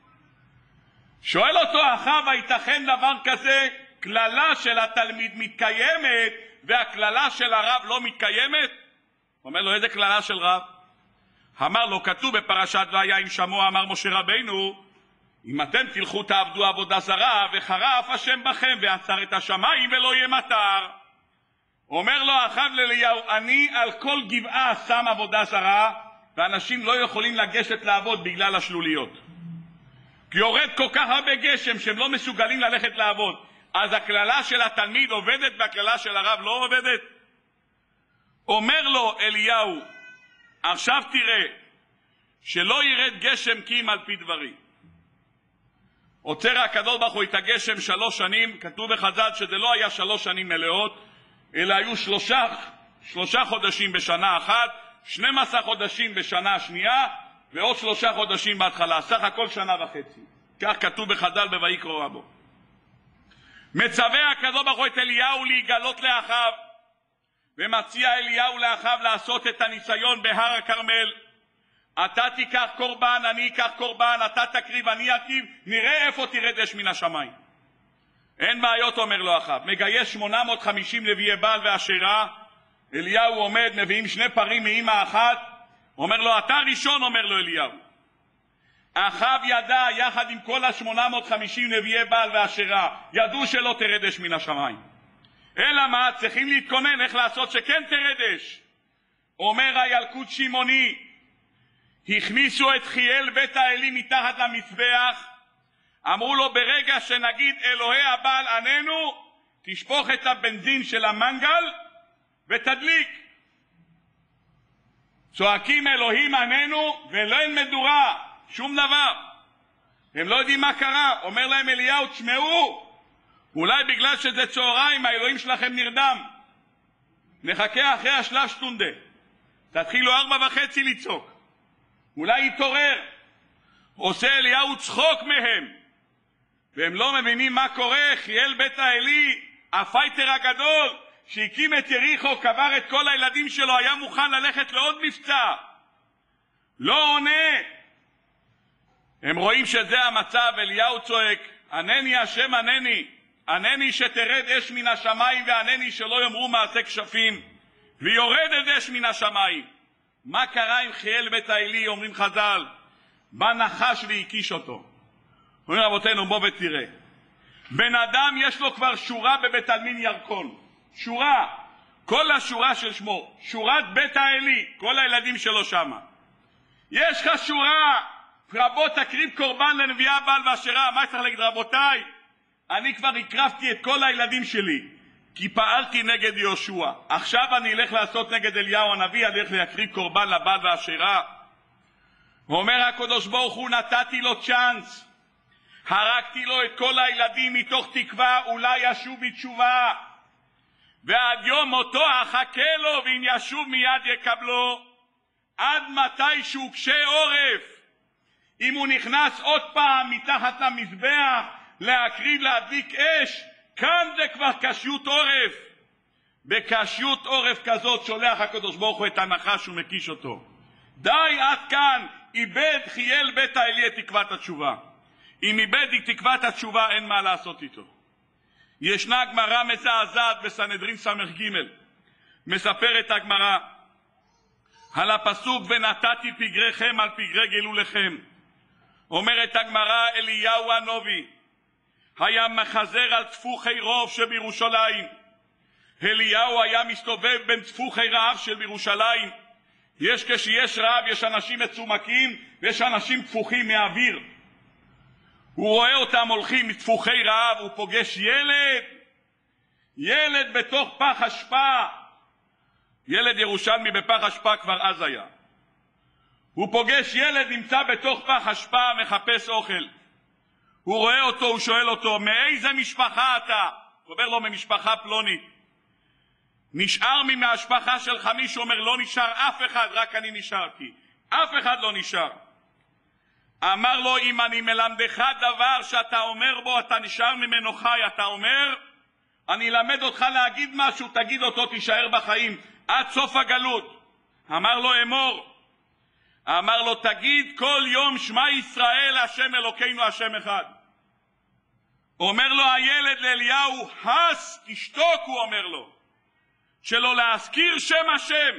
שואל אותו אחאב, הייתכן דבר כזה? כללה של התלמיד מתקיימת והכללה של הרב לא מתקיימת? אומר לו, איזה כללה של רב? אמר לו, כתוב בפרשת והיה עם שמוע, אמר משה רבינו, אם אתם תלכו תעבדו עבודה זרה, וחרף השם בכם ועצר את השמיים ולא יהיה מטר. אומר לו אחאב לאליהו, אני על כל גבעה שם עבודה זרה, ואנשים לא יכולים לגשת לעבוד בגלל השלוליות. כי יורד כל כך הרבה גשם שהם לא מסוגלים ללכת לעבוד. אז הכללה של התלמיד עובדת והכללה של הרב לא עובדת? אומר לו אליהו, עכשיו תראה, שלא ירד גשם כי אם על פי דברי. עוצר הקדוש ברוך הוא את הגשם שלוש שנים, כתוב בחז"ל שזה לא היה שלוש שנים מלאות, אלא היו שלושה, שלושה חודשים בשנה אחת, שנים עשר חודשים בשנה השנייה, ועוד שלושה חודשים בהתחלה, סך הכל שנה וחצי. כך כתוב בחז"ל בויקרא רבו. מצווה הקדוש ברוך הוא את אליהו להיגלות לאחאב, ומציע אליהו לאחאב לעשות את הניסיון בהר הכרמל. אתה תיקח קורבן, אני אקח קורבן, אתה תקריב, אני אקריב, נראה איפה תרד אש מן השמיים. אין בעיות, אומר לו אחאב. מגייס שמונה מאות וחמישים נביאי בעל ואשרה, אליהו עומד, מביאים שני פרים מאמא אחת, אומר לו, אתה ראשון, אומר לו אליהו. אחאב ידע, יחד עם כל ה-שמונה מאות וחמישים נביאי בעל ואשרה, ידעו שלא תרד אש מן השמיים. אלא מה? צריכים להתכונן איך לעשות שכן תרד אש. אומר הילקוט שמעוני, הכניסו את חיאל בית האלי מתחת למזבח, אמרו לו, ברגע שנגיד אלוהי הבעל עננו, תשפוך את הבנזין של המנגל ותדליק. צועקים אלוהים עננו ולא אין מדורה, שום דבר. הם לא יודעים מה קרה. אומר להם אליהו, תשמעו, אולי בגלל שזה צהריים האלוהים שלכם נרדם. נחכה אחרי השלב שטונדה. תתחילו ארבע וחצי לצעוק. אולי יתעורר. עושה אליהו צחוק מהם. והם לא מבינים מה קורה. חיאל בית האלי, הפייטר הגדול, שהקים את יריחו, קבר את כל הילדים שלו, היה מוכן ללכת לעוד מבצע. לא עונה. הם רואים שזה המצב. אליהו צועק, ענני השם ענני, ענני שתרד אש מן השמיים, וענני שלא יאמרו מעשה כשפים, ויורדת אש מן השמיים. מה קרה עם חיאל בית האלי? אומרים חז"ל, בא נחש והקיש אותו. אומרים רבותינו, בוא ותראה, בן אדם יש לו כבר שורה בבית עלמין ירקון, שורה, כל השורה של שמו, שורת בית האלי, כל הילדים שלו שמה. יש לך שורה, רבות תקריב קורבן לנביאה בעל ואשרה. מה צריך להגיד? רבותיי, אני כבר הקרבתי את כל הילדים שלי, כי פעלתי נגד יהושע. עכשיו אני אלך לעשות נגד אליהו הנביא, אני אלך להקריב קורבן לבעל ואשרה. אומר הקדוש ברוך הוא, נתתי לו צ'אנס, הרגתי לו את כל הילדים מתוך תקווה, אולי ישוב בתשובה, ועד יום מותו אחכה לו, ואם ישוב מיד יקבלו. עד מתי שהוא קשה עורף? אם הוא נכנס עוד פעם מתחת למזבח להקריב, להדליק אש, כאן זה כבר קשיות עורף. בקשיות עורף כזאת שולח הקדוש ברוך הוא את הנחש ומקיש אותו. די, עד כאן. איבד חיאל בית האלי את תקוות התשובה. אם איבד את תקוות התשובה, אין מה לעשות איתו. ישנה גמרא מזעזעת בסנהדרין סמך ג', מספרת הגמרא על הפסוק ונתתי פגריכם על פגרי גלולכם. אומרת הגמרא, אליהו הנביא היה מחזר על תפוחי רוב שבירושלים. אליהו היה מסתובב בין תפוחי רעב של בירושלים. יש כשיש רעב, יש אנשים מצומקים ויש אנשים תפוחים מהאוויר. הוא רואה אותם הולכים מתפוחי רעב, הוא פוגש ילד, ילד בתוך פח אשפה, ילד ירושלמי בפח אשפה כבר אז היה. הוא פוגש ילד נמצא בתוך פח אשפה, מחפש אוכל. הוא רואה אותו, הוא שואל אותו, מאיזה משפחה אתה? הוא אומר לו, ממשפחה פלונית. נשאר מהמשפחה שלך מישהו? אומר, לא נשאר אף אחד, רק אני נשארתי. אף אחד לא נשאר. אמר לו, אם אני מלמדך דבר שאתה אומר בו, אתה נשאר ממנו חי. אתה אומר, אני אלמד אותך להגיד משהו, תגיד אותו, תישאר בחיים עד סוף הגלות. אמר לו, אמור. אמר לו, תגיד כל יום שמע ישראל השם אלוקינו השם אחד. אומר לו הילד לאליהו, הס, תשתוק, הוא אומר לו, שלא להזכיר שם השם,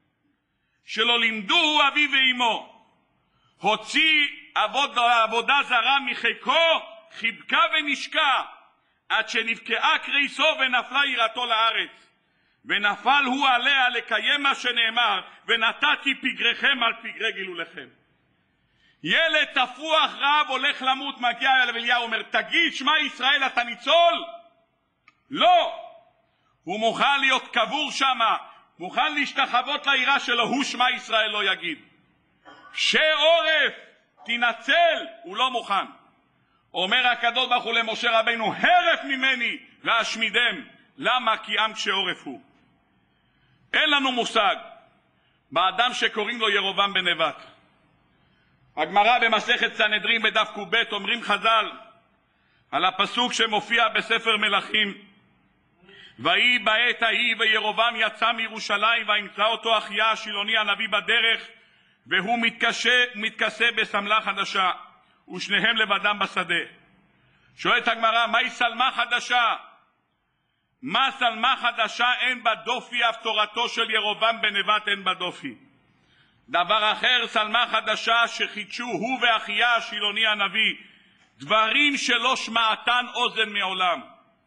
שלא לימדו אבי ואמו. הוציא עבוד, עבודה זרה מחיקו, חיבקה ונשקה, עד שנבקעה קריסו ונפלה יראתו לארץ. ונפל הוא עליה לקיים מה שנאמר, ונתתי פגריכם על פגרי גלולכם. ילד תפוח רב הולך למות, מגיע אליו אליהו, אומר, תגיד שמע ישראל אתה ניצול? לא. הוא מוכן להיות קבור שמה, מוכן להשתחוות לעירה שלו, הוא שמע ישראל לא יגיד. שעורף תנצל, הוא לא מוכן. אומר הקדוש ברוך הוא למשה רבינו, הרף ממני להשמידם. למה? כי עם שעורף הוא. אין לנו מושג באדם שקוראים לו ירובעם בן נבט. הגמרא במסכת סנהדרין בדף ק"ב אומרים חז"ל על הפסוק שמופיע בספר מלכים, ויהי בעת ההיא וירובעם יצא מירושלים וימצא אותו אחיה השילוני הנביא בדרך, והוא מתקשה, מתכסה בסמלה חדשה, ושניהם לבדם בשדה. שואלת הגמרא, מהי סלמה חדשה? מה סלמה חדשה? אין בה דופי, אף תורתו של ירובעם בן נבט אין בה דופי. דבר אחר, סלמה חדשה שחידשו הוא ואחיה השילוני הנביא, דברים שלא שמעתן אוזן מעולם.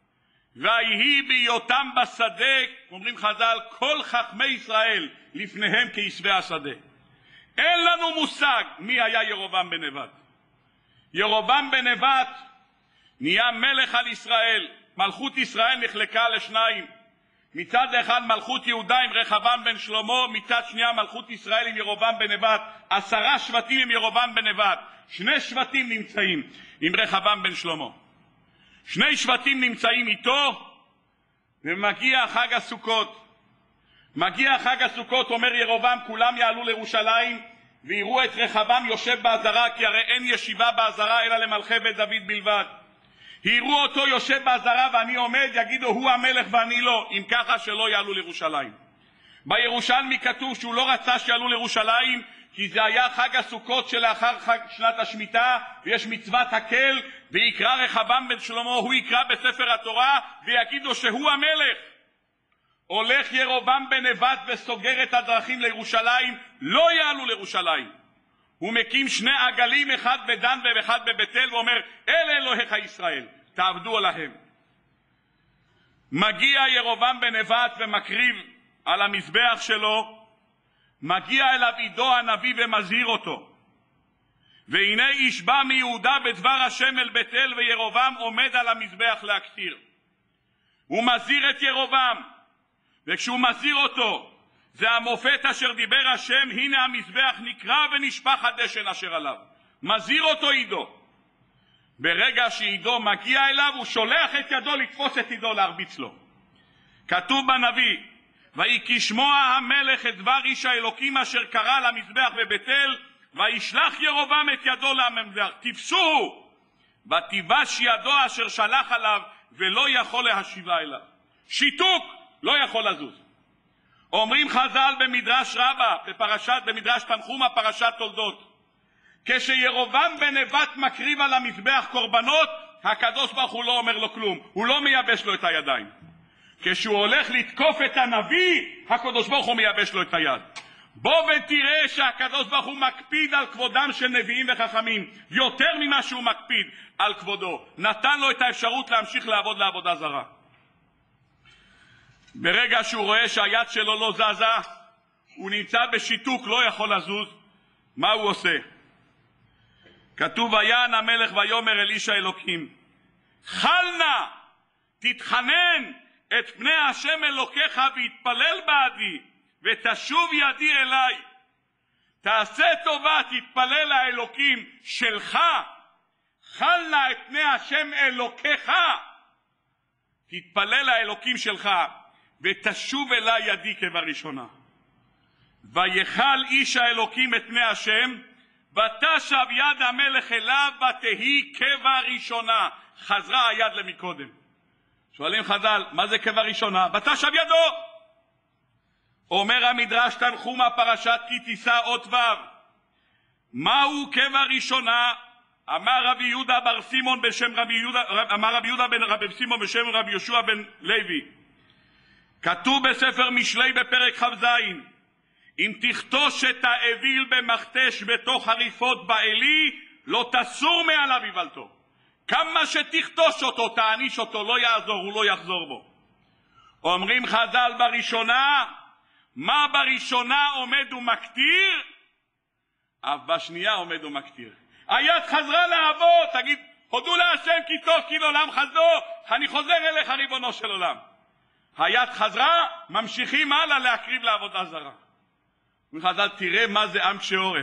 ויהי בהיותם בשדה, אומרים חז"ל, כל חכמי ישראל לפניהם כעשבי השדה. אין לנו מושג מי היה ירובעם בן נבט. ירובעם בן נבט נהיה מלך על ישראל. מלכות ישראל נחלקה לשניים, מצד אחד מלכות יהודה עם רחבעם בן שלמה, מצד שנייה מלכות ישראל עם ירובעם בן נבט. עשרה שבטים עם ירובעם בן נבט, שני שבטים נמצאים עם רחבעם בן שלמה, שני שבטים נמצאים איתו. ומגיע חג הסוכות, מגיע חג הסוכות, אומר ירובעם, כולם יעלו לירושלים ויראו את רחבעם יושב בעזרה, כי הרי אין ישיבה בעזרה אלא למלכי בית דוד בלבד. יראו אותו יושב בעזרה ואני עומד, יגידו הוא המלך ואני לא, אם ככה שלא יעלו לירושלים. בירושלמי כתוב שהוא לא רצה שיעלו לירושלים, כי זה היה חג הסוכות שלאחר חג שנת השמיטה, ויש מצוות הקל, ויקרא רחבעם בן שלמה, הוא יקרא בספר התורה, ויגידו שהוא המלך. הולך ירובעם בן נבט וסוגר את הדרכים לירושלים, לא יעלו לירושלים. הוא מקים שני עגלים, אחד בדן ואחד בבית-אל, ואומר, אלה אלוהיך ישראל, תעבדו עליהם. מגיע ירובעם בן נבט ומקריב על המזבח שלו, מגיע אליו עידו הנביא ומזהיר אותו. והנה איש בא מיהודה בדבר השם אל בית-אל, וירובעם עומד על המזבח להקטיר. הוא מזהיר את ירובעם, וכשהוא מזהיר אותו, זה המופת אשר דיבר השם, הנה המזבח נקרע ונשפך הדשן אשר עליו. מזהיר אותו עידו. ברגע שעידו מגיע אליו, הוא שולח את ידו לתפוס את עידו להרביץ לו. כתוב בנביא, ויהי כשמוע המלך את דבר איש האלוקים אשר קרא למזבח בבית-אל, וישלח ירובעם את ידו למזבח, תפסוהו, ותיבש ידו אשר שלח עליו, ולא יכול להשיבה אליו. שיתוק, לא יכול לזוז. אומרים חז"ל במדרש רבה, בפרשת, במדרש תנחומא, פרשת תולדות, כשירובעם בן נבט מקריב על המזבח קורבנות, הקדוש ברוך הוא לא אומר לו כלום, הוא לא מייבש לו את הידיים. כשהוא הולך לתקוף את הנביא, הקדוש ברוך הוא מייבש לו את היד. בוא ותראה שהקדוש ברוך הוא מקפיד על כבודם של נביאים וחכמים, יותר ממה שהוא מקפיד על כבודו. נתן לו את האפשרות להמשיך לעבוד לעבודה זרה. ברגע שהוא רואה שהיד שלו לא זזה, הוא נמצא בשיתוק, לא יכול לזוז, מה הוא עושה? כתוב, ויען המלך ויאמר אל איש האלוקים, חל נא, תתחנן את פני השם אלוקיך והתפלל בעדי, ותשוב ידי אליי. תעשה טובה, תתפלל האלוקים שלך, חל נא את פני השם אלוקיך, תתפלל האלוקים שלך, ותשוב אליי ידי כבראשונה. ויחל איש האלוקים את פני השם, ותשב יד המלך אליו, ותהי כבראשונה. חזרה היד למקודם. שואלים חז"ל, מה זה כבראשונה? ותשב ידו. אומר המדרש תנחומא, פרשת כי תישא אות ו', מהו כבראשונה? אמר רבי יהודה בר סימון בשם רבי יהודה, אמר רבי יהודה בן רבי סימון בשם רבי יהושע בן לוי. כתוב בספר משלי בפרק כ"ז, אם תכתוש את האוויל במכתש בתוך הריפות בעלי, לא תסור מעליו איוולתו. כמה שתכתוש אותו, תעניש אותו, לא יעזור, הוא לא יחזור בו. אומרים חז"ל בראשונה, מה בראשונה עומד ומקטיר? אף בשנייה עומד ומקטיר. היד חזרה לעבוד, תגיד, הודו להשם כי טוב כי לעולם חסדו, אני חוזר אליך ריבונו של עולם. היד חזרה, ממשיכים הלאה להקריב לעבודה זרה. וחז"ל, תראה מה זה עם קשה עורף.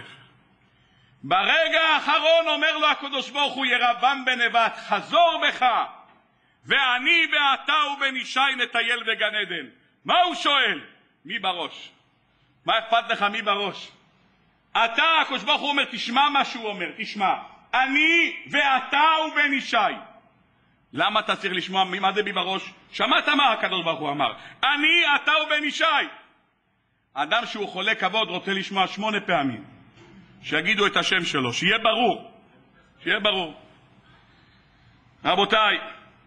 ברגע האחרון אומר לו הקדוש ברוך הוא, ירובעם בן נבט, חזור בך, ואני ואתה ובן ישי נטייל בגן עדן. מה הוא שואל? מי בראש? מה אכפת לך מי בראש? אתה, הקדוש ברוך הוא אומר, תשמע מה שהוא אומר, תשמע. אני ואתה ובן ישי. למה אתה צריך לשמוע מה זה מי בראש? שמעת מה הקדוש ברוך הוא אמר? אני, אתה ובן ישי. אדם שהוא חולה כבוד רוצה לשמוע שמונה פעמים שיגידו את השם שלו, שיהיה ברור, שיהיה ברור. רבותיי,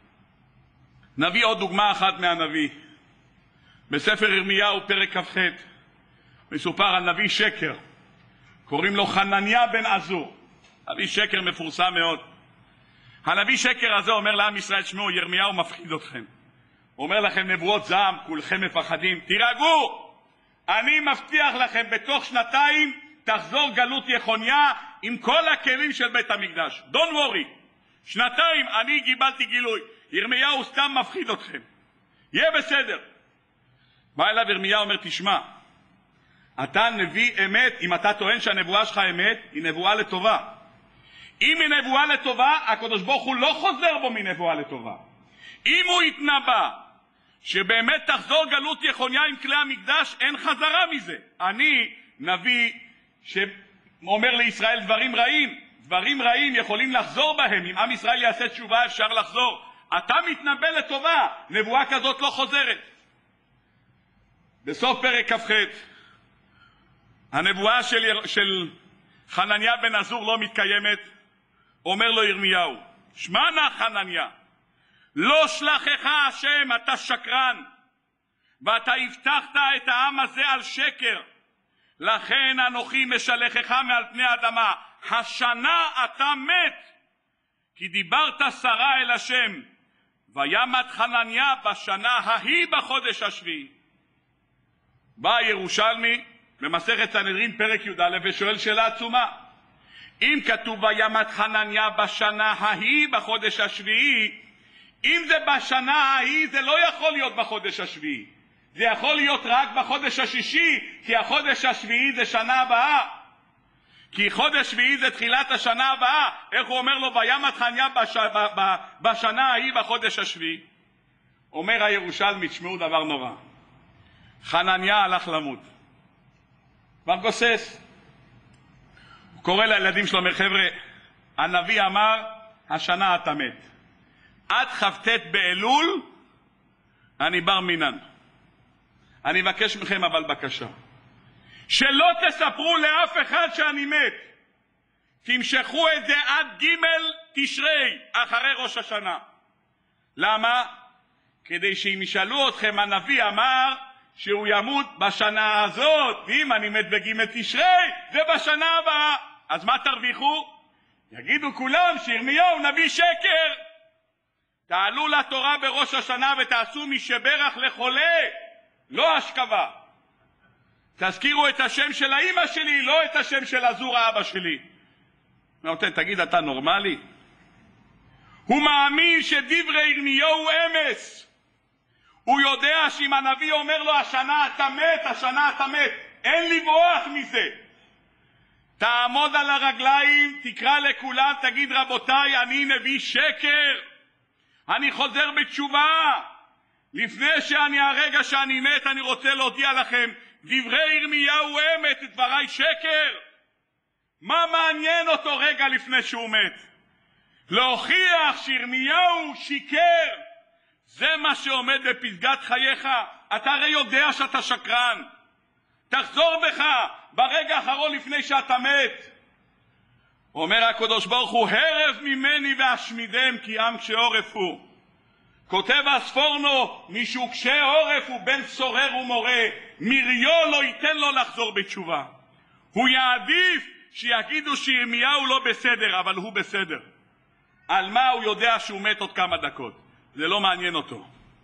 נביא עוד דוגמה אחת מהנביא. בספר ירמיהו פרק כ"ח מסופר על נביא שקר, קוראים לו חנניה בן עזור. נביא שקר מפורסם מאוד. הנביא שקר הזה אומר לעם ישראל, שמעו, ירמיהו מפחיד אתכם, הוא אומר לכם נבואות זעם, כולכם מפחדים, תירגעו, אני מבטיח לכם בתוך שנתיים תחזור גלות יחוניה עם כל הכלים של בית המקדש. Don't worry. שנתיים אני קיבלתי גילוי. ירמיהו סתם מפחיד אתכם. יהיה בסדר. בא אליו ירמיהו, אומר, תשמע, אתה נביא אמת, אם אתה טוען שהנבואה שלך אמת, היא נבואה לטובה. אם היא נבואה לטובה, הקדוש ברוך הוא לא חוזר בו מנבואה לטובה. אם הוא התנבא שבאמת תחזור גלות יחוניה עם כלי המקדש, אין חזרה מזה. אני נביא שאומר לישראל דברים רעים, דברים רעים יכולים לחזור בהם, אם עם ישראל יעשה תשובה אפשר לחזור. אתה מתנבא לטובה, נבואה כזאת לא חוזרת. בסוף פרק כ"ח, הנבואה של, של חנניה בן עזור לא מתקיימת. אומר לו ירמיהו, שמע נא חנניה, לא שלחך השם, אתה שקרן, ואתה הבטחת את העם הזה על שקר, לכן אנוכי משלחך מעל פני האדמה, השנה אתה מת, כי דיברת שרה אל השם, וימת חנניה בשנה ההיא בחודש השביעי. בא ירושלמי במסכת סנהדרין פרק י"א ושואל שאלה עצומה, אם כתוב וימת חנניה בשנה ההיא בחודש השביעי, אם זה בשנה ההיא זה לא יכול להיות בחודש השביעי, זה יכול להיות רק בחודש השישי, כי החודש השביעי זה שנה הבאה, כי חודש שביעי זה תחילת השנה הבאה. איך הוא אומר לו וימת חנניה בש... ב... ב... בשנה ההיא בחודש השביעי? אומר הירושלמי, תשמעו דבר נורא, חנניה הלך למות, כבר גוסס, הוא קורא לילדים שלו, אומר חבר'ה, הנביא אמר השנה אתה מת, עד כ"ט באלול אני בר מינן. אני מבקש מכם אבל בקשה, שלא תספרו לאף אחד שאני מת, תמשכו את זה עד ג' תשרי אחרי ראש השנה. למה? כדי שאם ישאלו אתכם, הנביא אמר שהוא ימות בשנה הזאת, ואם אני מת בג' תשרי זה בשנה הבאה, אז מה תרוויחו? יגידו כולם שירמיהו נביא שקר. תעלו לתורה בראש השנה ותעשו משברך לחולה, לא השכבה. תזכירו את השם של האמא שלי, לא את השם של עזור האבא שלי. נותן, תגיד, אתה נורמלי? הוא מאמין שדברי ירמיהו אמס. הוא יודע שאם הנביא אומר לו השנה אתה מת, השנה אתה מת, אין לברוח מזה. תעמוד על הרגליים, תקרא לכולם, תגיד רבותיי, אני נביא שקר, אני חוזר בתשובה. לפני שאני הרגע שאני מת, אני רוצה להודיע לכם, דברי ירמיהו אמת, דבריי שקר. מה מעניין אותו רגע לפני שהוא מת? להוכיח שירמיהו שיקר. זה מה שעומד בפסגת חייך. אתה הרי יודע שאתה שקרן. תחזור בך ברגע האחרון לפני שאתה מת. אומר הקדוש ברוך הוא, הרף ממני ואשמידם, כי עם קשה עורף הוא. כותב הספורנו, מישהו קשה עורף הוא בן סורר ומורה, מריו לא ייתן לו לחזור בתשובה. הוא יעדיף שיגידו שירמיהו לא בסדר, אבל הוא בסדר. על מה? הוא יודע שהוא מת עוד כמה דקות. זה לא מעניין אותו.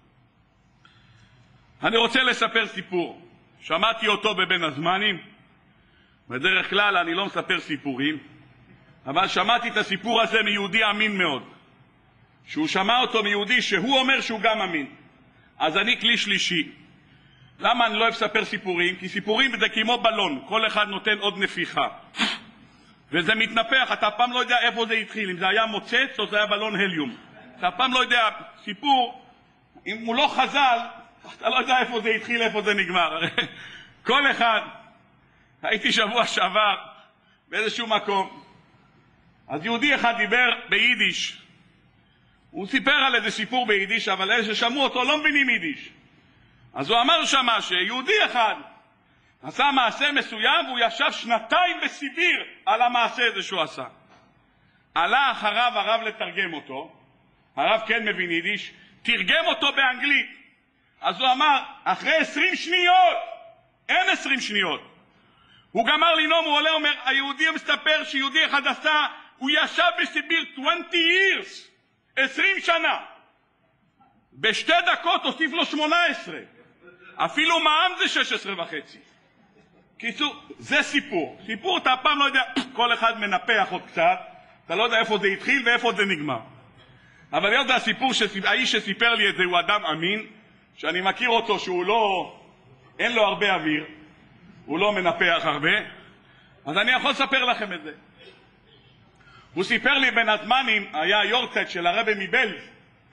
אני רוצה לספר סיפור. שמעתי אותו בבין הזמנים. בדרך כלל אני לא מספר סיפורים, אבל שמעתי את הסיפור הזה מיהודי אמין מאוד. שהוא שמע אותו מיהודי שהוא אומר שהוא גם אמין. אז אני כלי שלישי. למה אני לא אוהב לספר סיפורים? כי סיפורים זה כמו בלון, כל אחד נותן עוד נפיחה. וזה מתנפח, אתה פעם לא יודע איפה זה התחיל, אם זה היה מוצץ או זה היה בלון הליום. אתה פעם לא יודע, סיפור, אם הוא לא חזל, אתה לא יודע איפה זה התחיל, איפה זה נגמר. כל אחד, הייתי שבוע שעבר באיזשהו מקום, אז יהודי אחד דיבר ביידיש, הוא סיפר על איזה סיפור ביידיש, אבל אלה ששמעו אותו לא מבינים יידיש. אז הוא אמר שמה שיהודי אחד עשה מעשה מסוים, והוא ישב שנתיים בסיביר על המעשה הזה שהוא עשה. עלה אחריו הרב לתרגם אותו, הרב כן מבין יידיש, תרגם אותו באנגלית. אז הוא אמר, אחרי עשרים שניות, אין עשרים שניות. הוא גמר לנאום, הוא עולה, אומר, היהודי מסתפר שיהודי אחד עשה, הוא ישב בסיביר עשרים years, עשרים שנה. בשתי דקות הוסיף לו שמונה עשרה. אפילו מע"מ זה שש עשרה וחצי. קיצור, זה סיפור. סיפור אתה פעם לא יודע, כל אחד מנפח עוד קצת, אתה לא יודע איפה זה התחיל ואיפה זה נגמר. אבל להיות הסיפור, האיש שסיפר לי את זה הוא אדם אמין, שאני מכיר אותו שהוא לא, אין לו הרבה אוויר, הוא לא מנפח הרבה, אז אני יכול לספר לכם את זה. הוא סיפר לי בין הזמנים, היה יורצייט של הרבי מבלז,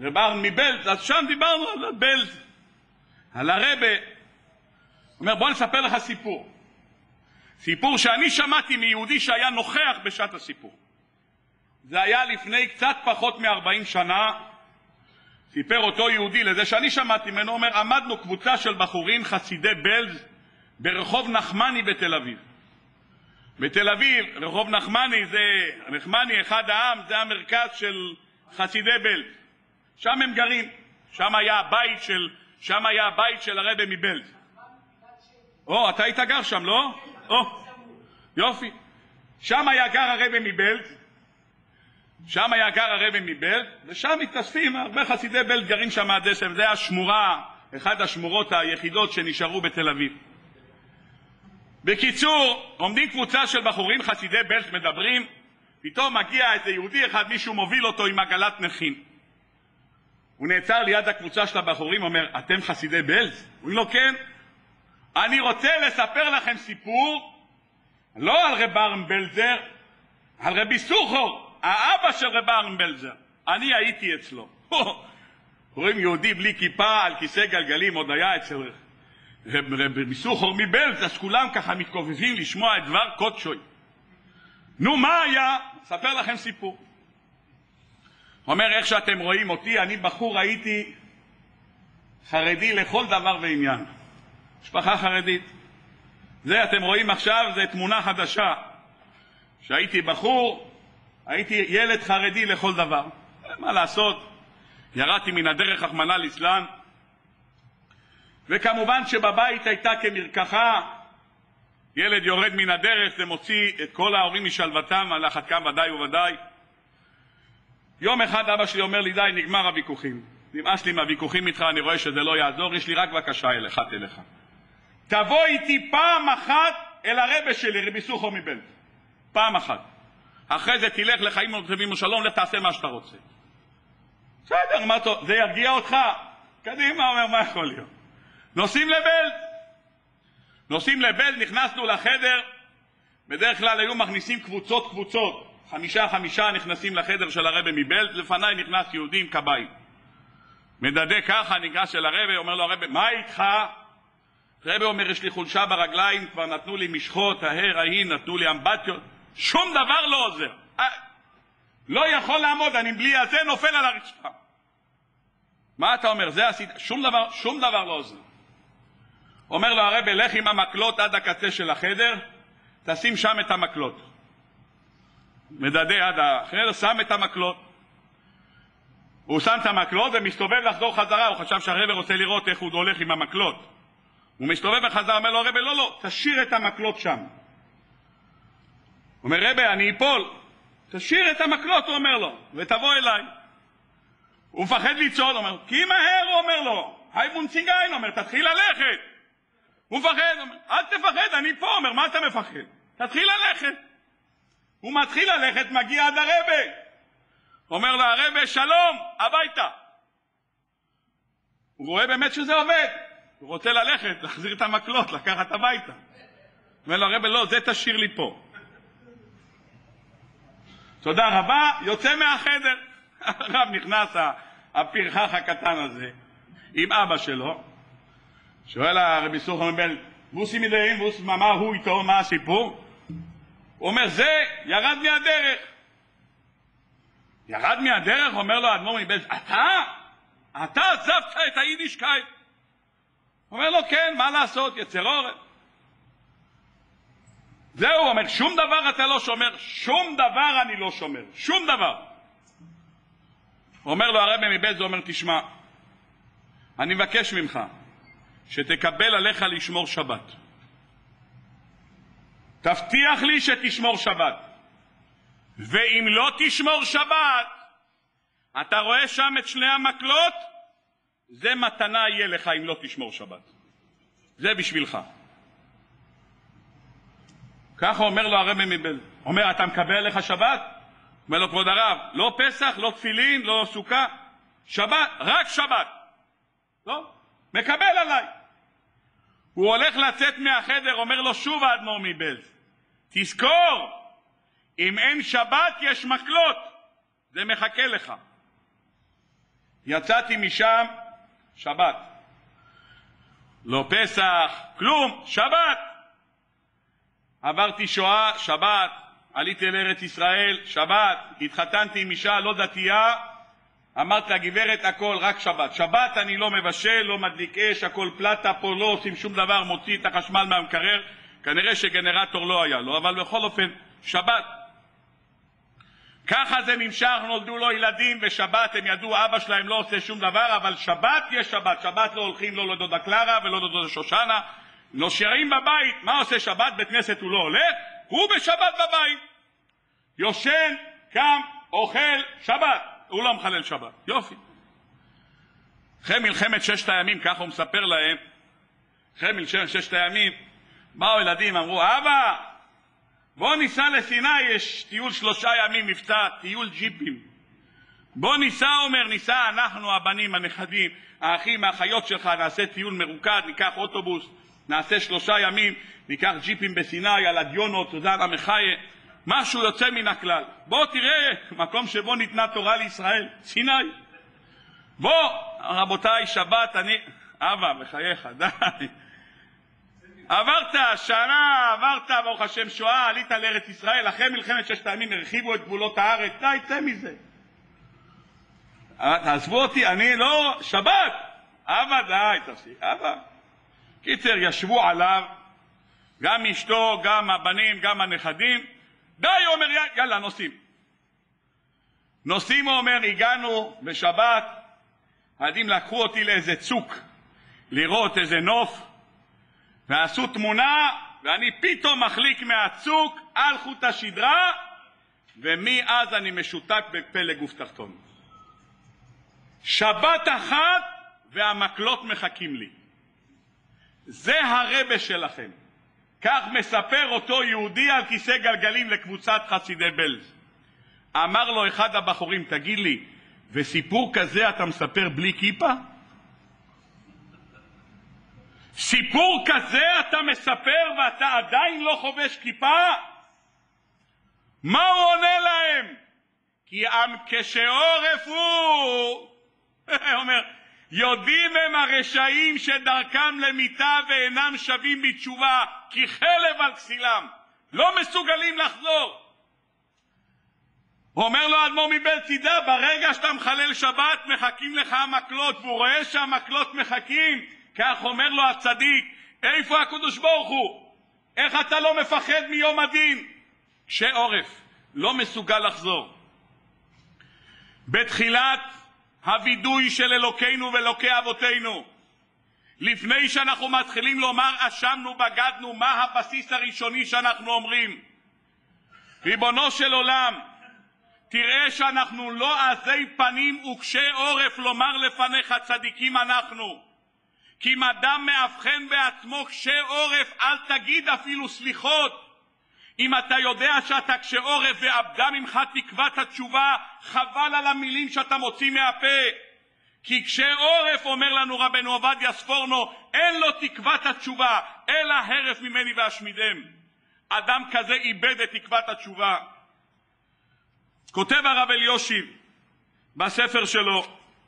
רב אהרן מבלז, אז שם דיברנו על בלז, על הרבה. אומר, בוא נספר לך סיפור. סיפור שאני שמעתי מיהודי שהיה נוכח בשעת הסיפור. זה היה לפני קצת פחות מ-ארבעים שנה. סיפר אותו יהודי לזה שאני שמעתי ממנו, אומר, עמדנו קבוצה של בחורים חסידי בלז ברחוב נחמני בתל אביב. בתל אביב, רחוב נחמני, זה נחמני אחד העם, זה המרכז של חסידי בלז. שם הם גרים. שם היה הבית של, שם היה הבית של הרבי מבלז. או, אתה היית גר שם, לא? או, יופי. שם היה גר הרבי מבלז. שם היה גר הרבי מבלז, ושם מתאספים הרבה חסידי בלז גרים שם עד דשם. זה השמורה, אחד השמורות היחידות שנשארו בתל אביב. בקיצור, עומדים קבוצה של בחורים חסידי בלז מדברים, פתאום מגיע איזה יהודי אחד, מישהו מוביל אותו עם עגלת נכים. הוא נעצר ליד הקבוצה של הבחורים, אומר, אתם חסידי בלז? הוא אומר לו, כן. אני רוצה לספר לכם סיפור, לא על רב אהרן בלזר, על רבי סוחור, האבא של רב אהרן בלזר. אני הייתי אצלו. רואים יהודי בלי כיפה על כיסא גלגלים, עוד היה אצל רבי סוחור מבלז, אז כולם ככה מתכופפים לשמוע את דבר קודשוי. נו, מה היה? אספר לכם סיפור. אומר, איך שאתם רואים אותי, אני בחור הייתי חרדי לכל דבר ועניין. משפחה חרדית. זה אתם רואים עכשיו, זה תמונה חדשה. שהייתי בחור, הייתי ילד חרדי לכל דבר. מה לעשות? ירדתי מן הדרך רחמנא ליצלן. וכמובן שבבית הייתה כמרקחה. ילד יורד מן הדרך, זה מוציא את כל ההורים משלוותם, על אחת כמה ודאי וודאי. יום אחד אבא שלי אומר לי, די, נגמר הוויכוחים. נמאס לי מהוויכוחים איתך, אני רואה שזה לא יעזור, יש לי רק בקשה אליך, אליך. תבוא איתי פעם אחת אל הרבה שלי, רבי סוחור מבלז. פעם אחת. אחרי זה תלך לחיים ולטובים ושלום, לך תעשה מה שאתה רוצה. בסדר, מה טוב, זה ירגיע אותך? קדימה, אומר, מה יכול להיות? נוסעים לבלז. נוסעים לבלז, נכנסנו לחדר, בדרך כלל היו מכניסים קבוצות קבוצות. חמישה חמישה נכנסים לחדר של הרבי מבלז, לפניי נכנס יהודי עם קביים. מדדה ככה, ניגש אל הרבי, אומר לו הרבי, מה איתך? הרבי אומר, יש לי חולשה ברגליים, כבר נתנו לי משחות, ההר, ההיא, נתנו לי אמבטיות, שום דבר לא עוזר. לא יכול לעמוד, אני בלי הזה נופל על הרצפה. מה אתה אומר? זה עשית, שום דבר, שום דבר לא עוזר. אומר לו הרבי, לך עם המקלות עד הקצה של החדר, תשים שם את המקלות. מדדה עד החדר, שם את המקלות. הוא שם את המקלות ומסתובב לחזור חזרה, הוא חשב שהרבי רוצה לראות איך הוא הולך עם המקלות. הוא מסתובב בחזרה, אומר לו הרבי, לא, לא, תשאיר את המקלות שם. הוא אומר, רבי, אני אפול. תשאיר את המקלות, הוא אומר לו, ותבוא אליי. הוא מפחד ליצול, הוא אומר, כי מהר, הוא אומר לו, היי מונציגיין, הוא אומר, תתחיל ללכת. הוא מפחד, הוא אומר, אל תפחד, אני פה, הוא אומר, מה אתה מפחד? תתחיל ללכת. הוא מתחיל ללכת, מגיע עד הרבי. אומר לו, הרבי, שלום, הביתה. הוא רואה באמת שזה עובד. הוא רוצה ללכת, להחזיר את המקלות, לקחת הביתה. אומר לו, הרבי, לא, זה תשאיר לי פה. תודה רבה, יוצא מהחדר. הרב נכנס, הפרחח הקטן הזה, עם אבא שלו. שואל הרבי סוחור מבלז, ווסי מדעים, ווס, מה הוא איתו, מה הסיפור? הוא אומר, זה ירד מהדרך. ירד מהדרך, אומר לו האדמו"ר מבלז, אתה? אתה עזבת את היידישקייט. אומר לו, כן, מה לעשות, יצר אורן. זהו, אומר, שום דבר אתה לא שומר, שום דבר אני לא שומר, שום דבר. אומר לו הרבי מבלז, הוא אומר, תשמע, אני מבקש ממך, שתקבל עליך לשמור שבת. תבטיח לי שתשמור שבת. ואם לא תשמור שבת, אתה רואה שם את שני המקלות, זה מתנה יהיה לך אם לא תשמור שבת. זה בשבילך. ככה אומר לו הרבי מבלז. אומר, אתה מקבל עליך שבת? אומר לו, כבוד הרב, לא פסח, לא תפילין, לא סוכה, שבת, רק שבת. לא, מקבל עליי. הוא הולך לצאת מהחדר, אומר לו שוב האדמו"ר מבלז, תזכור, אם אין שבת יש מקלות, זה מחכה לך. יצאתי משם, שבת. לא פסח, כלום, שבת. עברתי שואה, שבת. עליתי לארץ ישראל, שבת. התחתנתי עם אישה לא דתייה, אמרת לה, גברת, הכל רק שבת. שבת אני לא מבשל, לא מדליק אש, הכל פלטה, פה לא עושים שום דבר, מוציא את החשמל מהמקרר. כנראה שגנרטור לא היה לו, אבל בכל אופן, שבת. ככה זה נמשך, נולדו לו ילדים, ושבת הם ידעו, אבא שלהם לא עושה שום דבר, אבל שבת יש שבת. שבת לא הולכים לא לדודה קלרה ולא לדודה שושנה, נושרים בבית. מה עושה שבת? בית כנסת הוא לא הולך, הוא בשבת בבית. יושן, קם, אוכל, שבת. הוא לא מחלל שבת. יופי. אחרי מלחמת ששת הימים, ככה הוא מספר להם, אחרי מלחמת ששת הימים, באו ילדים, אמרו, אבא, בוא ניסע לסיני, יש טיול שלושה ימים מבצע, טיול ג'יפים. בוא ניסע, אומר, ניסע, אנחנו הבנים, הנכדים, האחים, האחיות שלך, נעשה טיול מרוכז, ניקח אוטובוס, נעשה שלושה ימים, ניקח ג'יפים בסיני, על הדיונות, תודה המחיה, משהו יוצא מן הכלל. בוא תראה, מקום שבו ניתנה תורה לישראל, סיני. בוא, רבותיי, שבת, אני, אבא, בחייך, די. עברת שנה, עברת, ברוך השם, שואה, עלית לארץ ישראל, אחרי מלחמת ששת הימים הרחיבו את גבולות הארץ, די, צא מזה. תעזבו אותי, אני לא, שבת. אבא, די, תפסיק, אבא. קיצר, ישבו עליו, גם אשתו, גם הבנים, גם הנכדים. די, הוא אומר, יאללה, נוסעים. נוסעים, הוא אומר, הגענו בשבת, הילדים לקחו אותי לאיזה צוק, לראות איזה נוף, ועשו תמונה, ואני פתאום מחליק מהצוק על חוט השדרה, ומאז אני משותק בפלג גוף תחתון. שבת אחת, והמקלות מחכים לי. זה הרבה שלכם. כך מספר אותו יהודי על כיסא גלגלים לקבוצת חסידי בלז. אמר לו אחד הבחורים, תגיד לי, וסיפור כזה אתה מספר בלי כיפה? סיפור כזה אתה מספר ואתה עדיין לא חובש כיפה? מה הוא עונה להם? כי עם כשעורף הוא, אומר, יודעים הם הרשעים שדרכם למיטה ואינם שווים בתשובה, כי חלב על כסילם, לא מסוגלים לחזור. הוא אומר לו אדמו"ר מבעלז, תדע, ברגע שאתה מחלל שבת מחכים לך המקלות, והוא רואה שהמקלות מחכים, כך אומר לו הצדיק, איפה הקדוש ברוך הוא? איך אתה לא מפחד מיום הדין? כשעורף, לא מסוגל לחזור. בתחילת הוידוי של אלוקינו ואלוקי אבותינו, לפני שאנחנו מתחילים לומר אשמנו בגדנו, מה הבסיס הראשוני שאנחנו אומרים? ריבונו של עולם, תראה שאנחנו לא עזי פנים וקשי עורף לומר לפניך צדיקים אנחנו. כי אם אדם מאבחן בעצמו קשה עורף, אל תגיד אפילו סליחות. אם אתה יודע שאתה קשה עורף ואבדה ממך תקוות התשובה, חבל על המילים שאתה מוציא מהפה. כי קשה עורף, אומר לנו רבנו עובדיה ספורנו, אין לו תקוות התשובה, אלא הרף ממני ואשמידם. אדם כזה איבד את תקוות התשובה. כותב הרב אליושיב בספר שלו,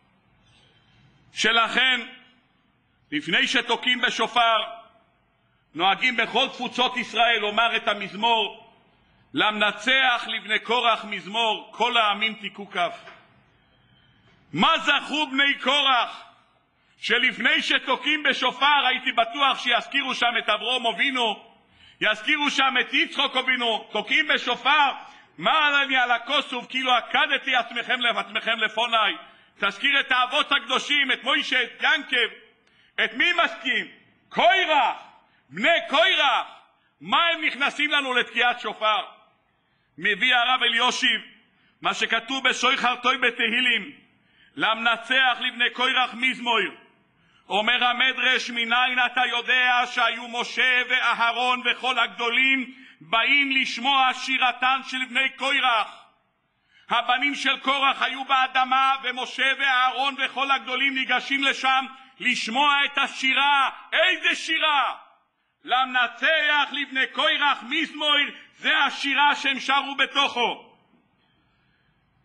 שלכן לפני שתוקים בשופר, נוהגים בכל תפוצות ישראל לומר את המזמור, למנצח לבני קורח מזמור, כל העמים תיקו כף. מה זכו בני קורח, שלפני שתוקים בשופר, הייתי בטוח שיזכירו שם את אברהם אבינו, יזכירו שם את יצחק אבינו, תוקים בשופר, מה עליני על הכוסוף, כאילו עקדתי עצמכם לעצמכם לפוני. תזכיר את האבות הקדושים, את מוישה, את ינקב, את מי מסכים? קוירח, בני קוירח. מה הם נכנסים לנו לתקיעת שופר? מביא הרב אליושיב מה שכתוב בשויחר טוי בתהילים, למנצח לבני קוירח מזמור. אומר המדרש, מניין אתה יודע שהיו משה ואהרון וכל הגדולים באים לשמוע שירתן של בני קוירח? הבנים של קורח היו באדמה, ומשה ואהרון וכל הגדולים ניגשים לשם לשמוע את השירה. איזה שירה? למנצח לבני קוירח מזמור, זה השירה שהם שרו בתוכו.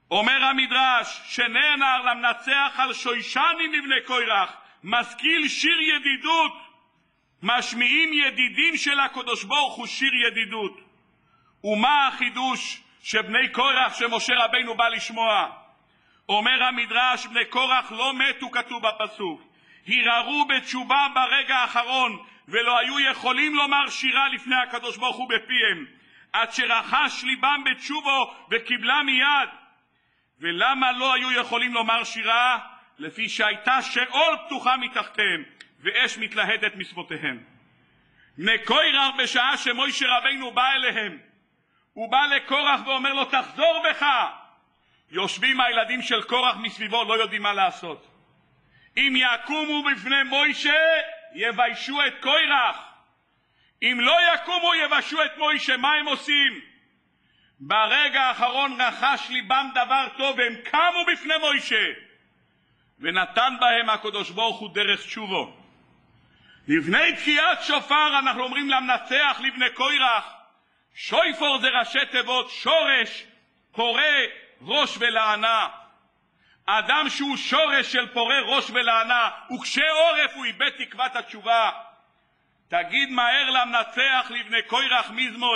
אומר המדרש, שנאמר למנצח על שוישני מבני קורח, משכיל שיר ידידות, משמיעים ידידים של הקדוש ברוך הוא שיר ידידות. ומה החידוש שבני קורח שמשה רבינו בא לשמוע? אומר המדרש, בני קורח לא מתו, כתוב בפסוק, הרהרו בתשובה ברגע האחרון, ולא היו יכולים לומר שירה לפני הקדוש ברוך הוא בפיהם, עד שרחש ליבם בתשובו וקיבלה מיד. ולמה לא היו יכולים לומר שירה? לפי שהייתה שאול פתוחה מתחתיהם ואש מתלהדת משפותיהם. בני קורח בשעה שמשה רבינו בא אליהם, הוא בא לקורח ואומר לו תחזור בך, יושבים הילדים של קורח מסביבו, לא יודעים מה לעשות. אם יקומו בפני משה יביישו את קורח, אם לא יקומו יביישו את משה. מה הם עושים? ברגע האחרון רחש ליבם דבר טוב והם קמו בפני משה, ונתן בהם הקדוש ברוך הוא דרך תשובו. לפני תקיעת שופר אנחנו אומרים למנצח לבני קורח, שויפור זה ראשי תיבות שורש, פורה, ראש ולענה. אדם שהוא שורש של פורה, ראש ולענה, וקשה עורף הוא איבד תקוות התשובה. תגיד מהר למנצח לבני קורח מזמור,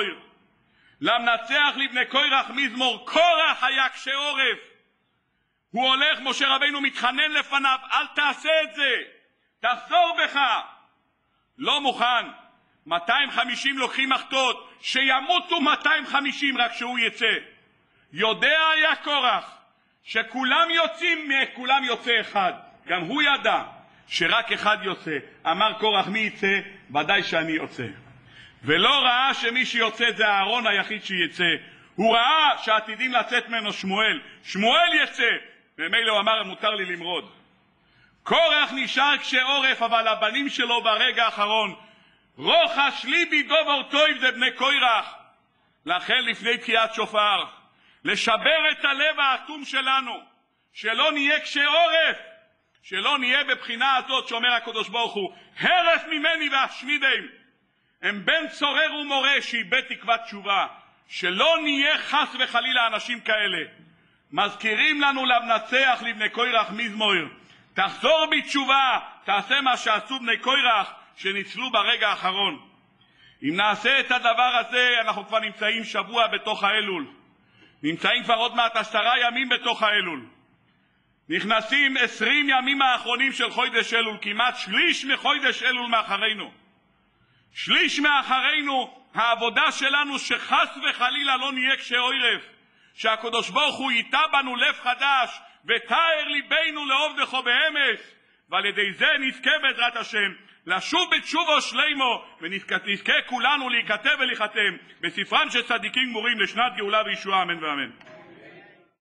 למנצח לבני קורח מזמור, קורח היה קשה עורף. הוא הולך, משה רבינו מתחנן לפניו, אל תעשה את זה, תחזור בך. לא מוכן. מאתיים וחמישים לוקחים מחתות, שימותו מאתיים וחמישים רק שהוא יצא. יודע היה קורח שכולם יוצאים, מכולם יוצא אחד. גם הוא ידע שרק אחד יוצא. אמר קורח, מי יצא? ודאי שאני יוצא. ולא ראה שמי שיוצא זה הארון היחיד שיצא. הוא ראה שעתידים לצאת ממנו שמואל. שמואל יצא. ומילא הוא אמר, מותר לי למרוד. קורח נשאר קשה עורף, אבל הבנים שלו ברגע האחרון, רוחש ליבי דובר טוב, זה בני קורח. לכן לפני תקיעת שופר, לשבר את הלב האטום שלנו, שלא נהיה קשה עורף, שלא נהיה בבחינה הזאת שאומר הקדוש ברוך הוא, הרף ממני והשמידם. הם בן צורר ומורה שאיבד תקוות תשובה, שלא נהיה חס וחלילה אנשים כאלה. מזכירים לנו למנצח לבני קורח מזמור, תחזור בתשובה, תעשה מה שעשו בני קורח שניצלו ברגע האחרון. אם נעשה את הדבר הזה, אנחנו כבר נמצאים שבוע בתוך האלול, נמצאים כבר עוד מעט עשרה ימים בתוך האלול, נכנסים עשרים ימים האחרונים של חודש אלול, כמעט שליש מחודש אלול מאחרינו. שליש מאחרינו, העבודה שלנו שחס וחלילה לא נהיה קשה עורף, שהקדוש ברוך הוא ייטע בנו לב חדש ותאר ליבנו לעובדך באמס, ועל ידי זה נזכה בעזרת השם לשוב בתשובו שלמו, ונזכה כולנו להיכתב ולהיחתם בספרם של צדיקים גמורים לשנת גאולה וישועה, אמן ואמן.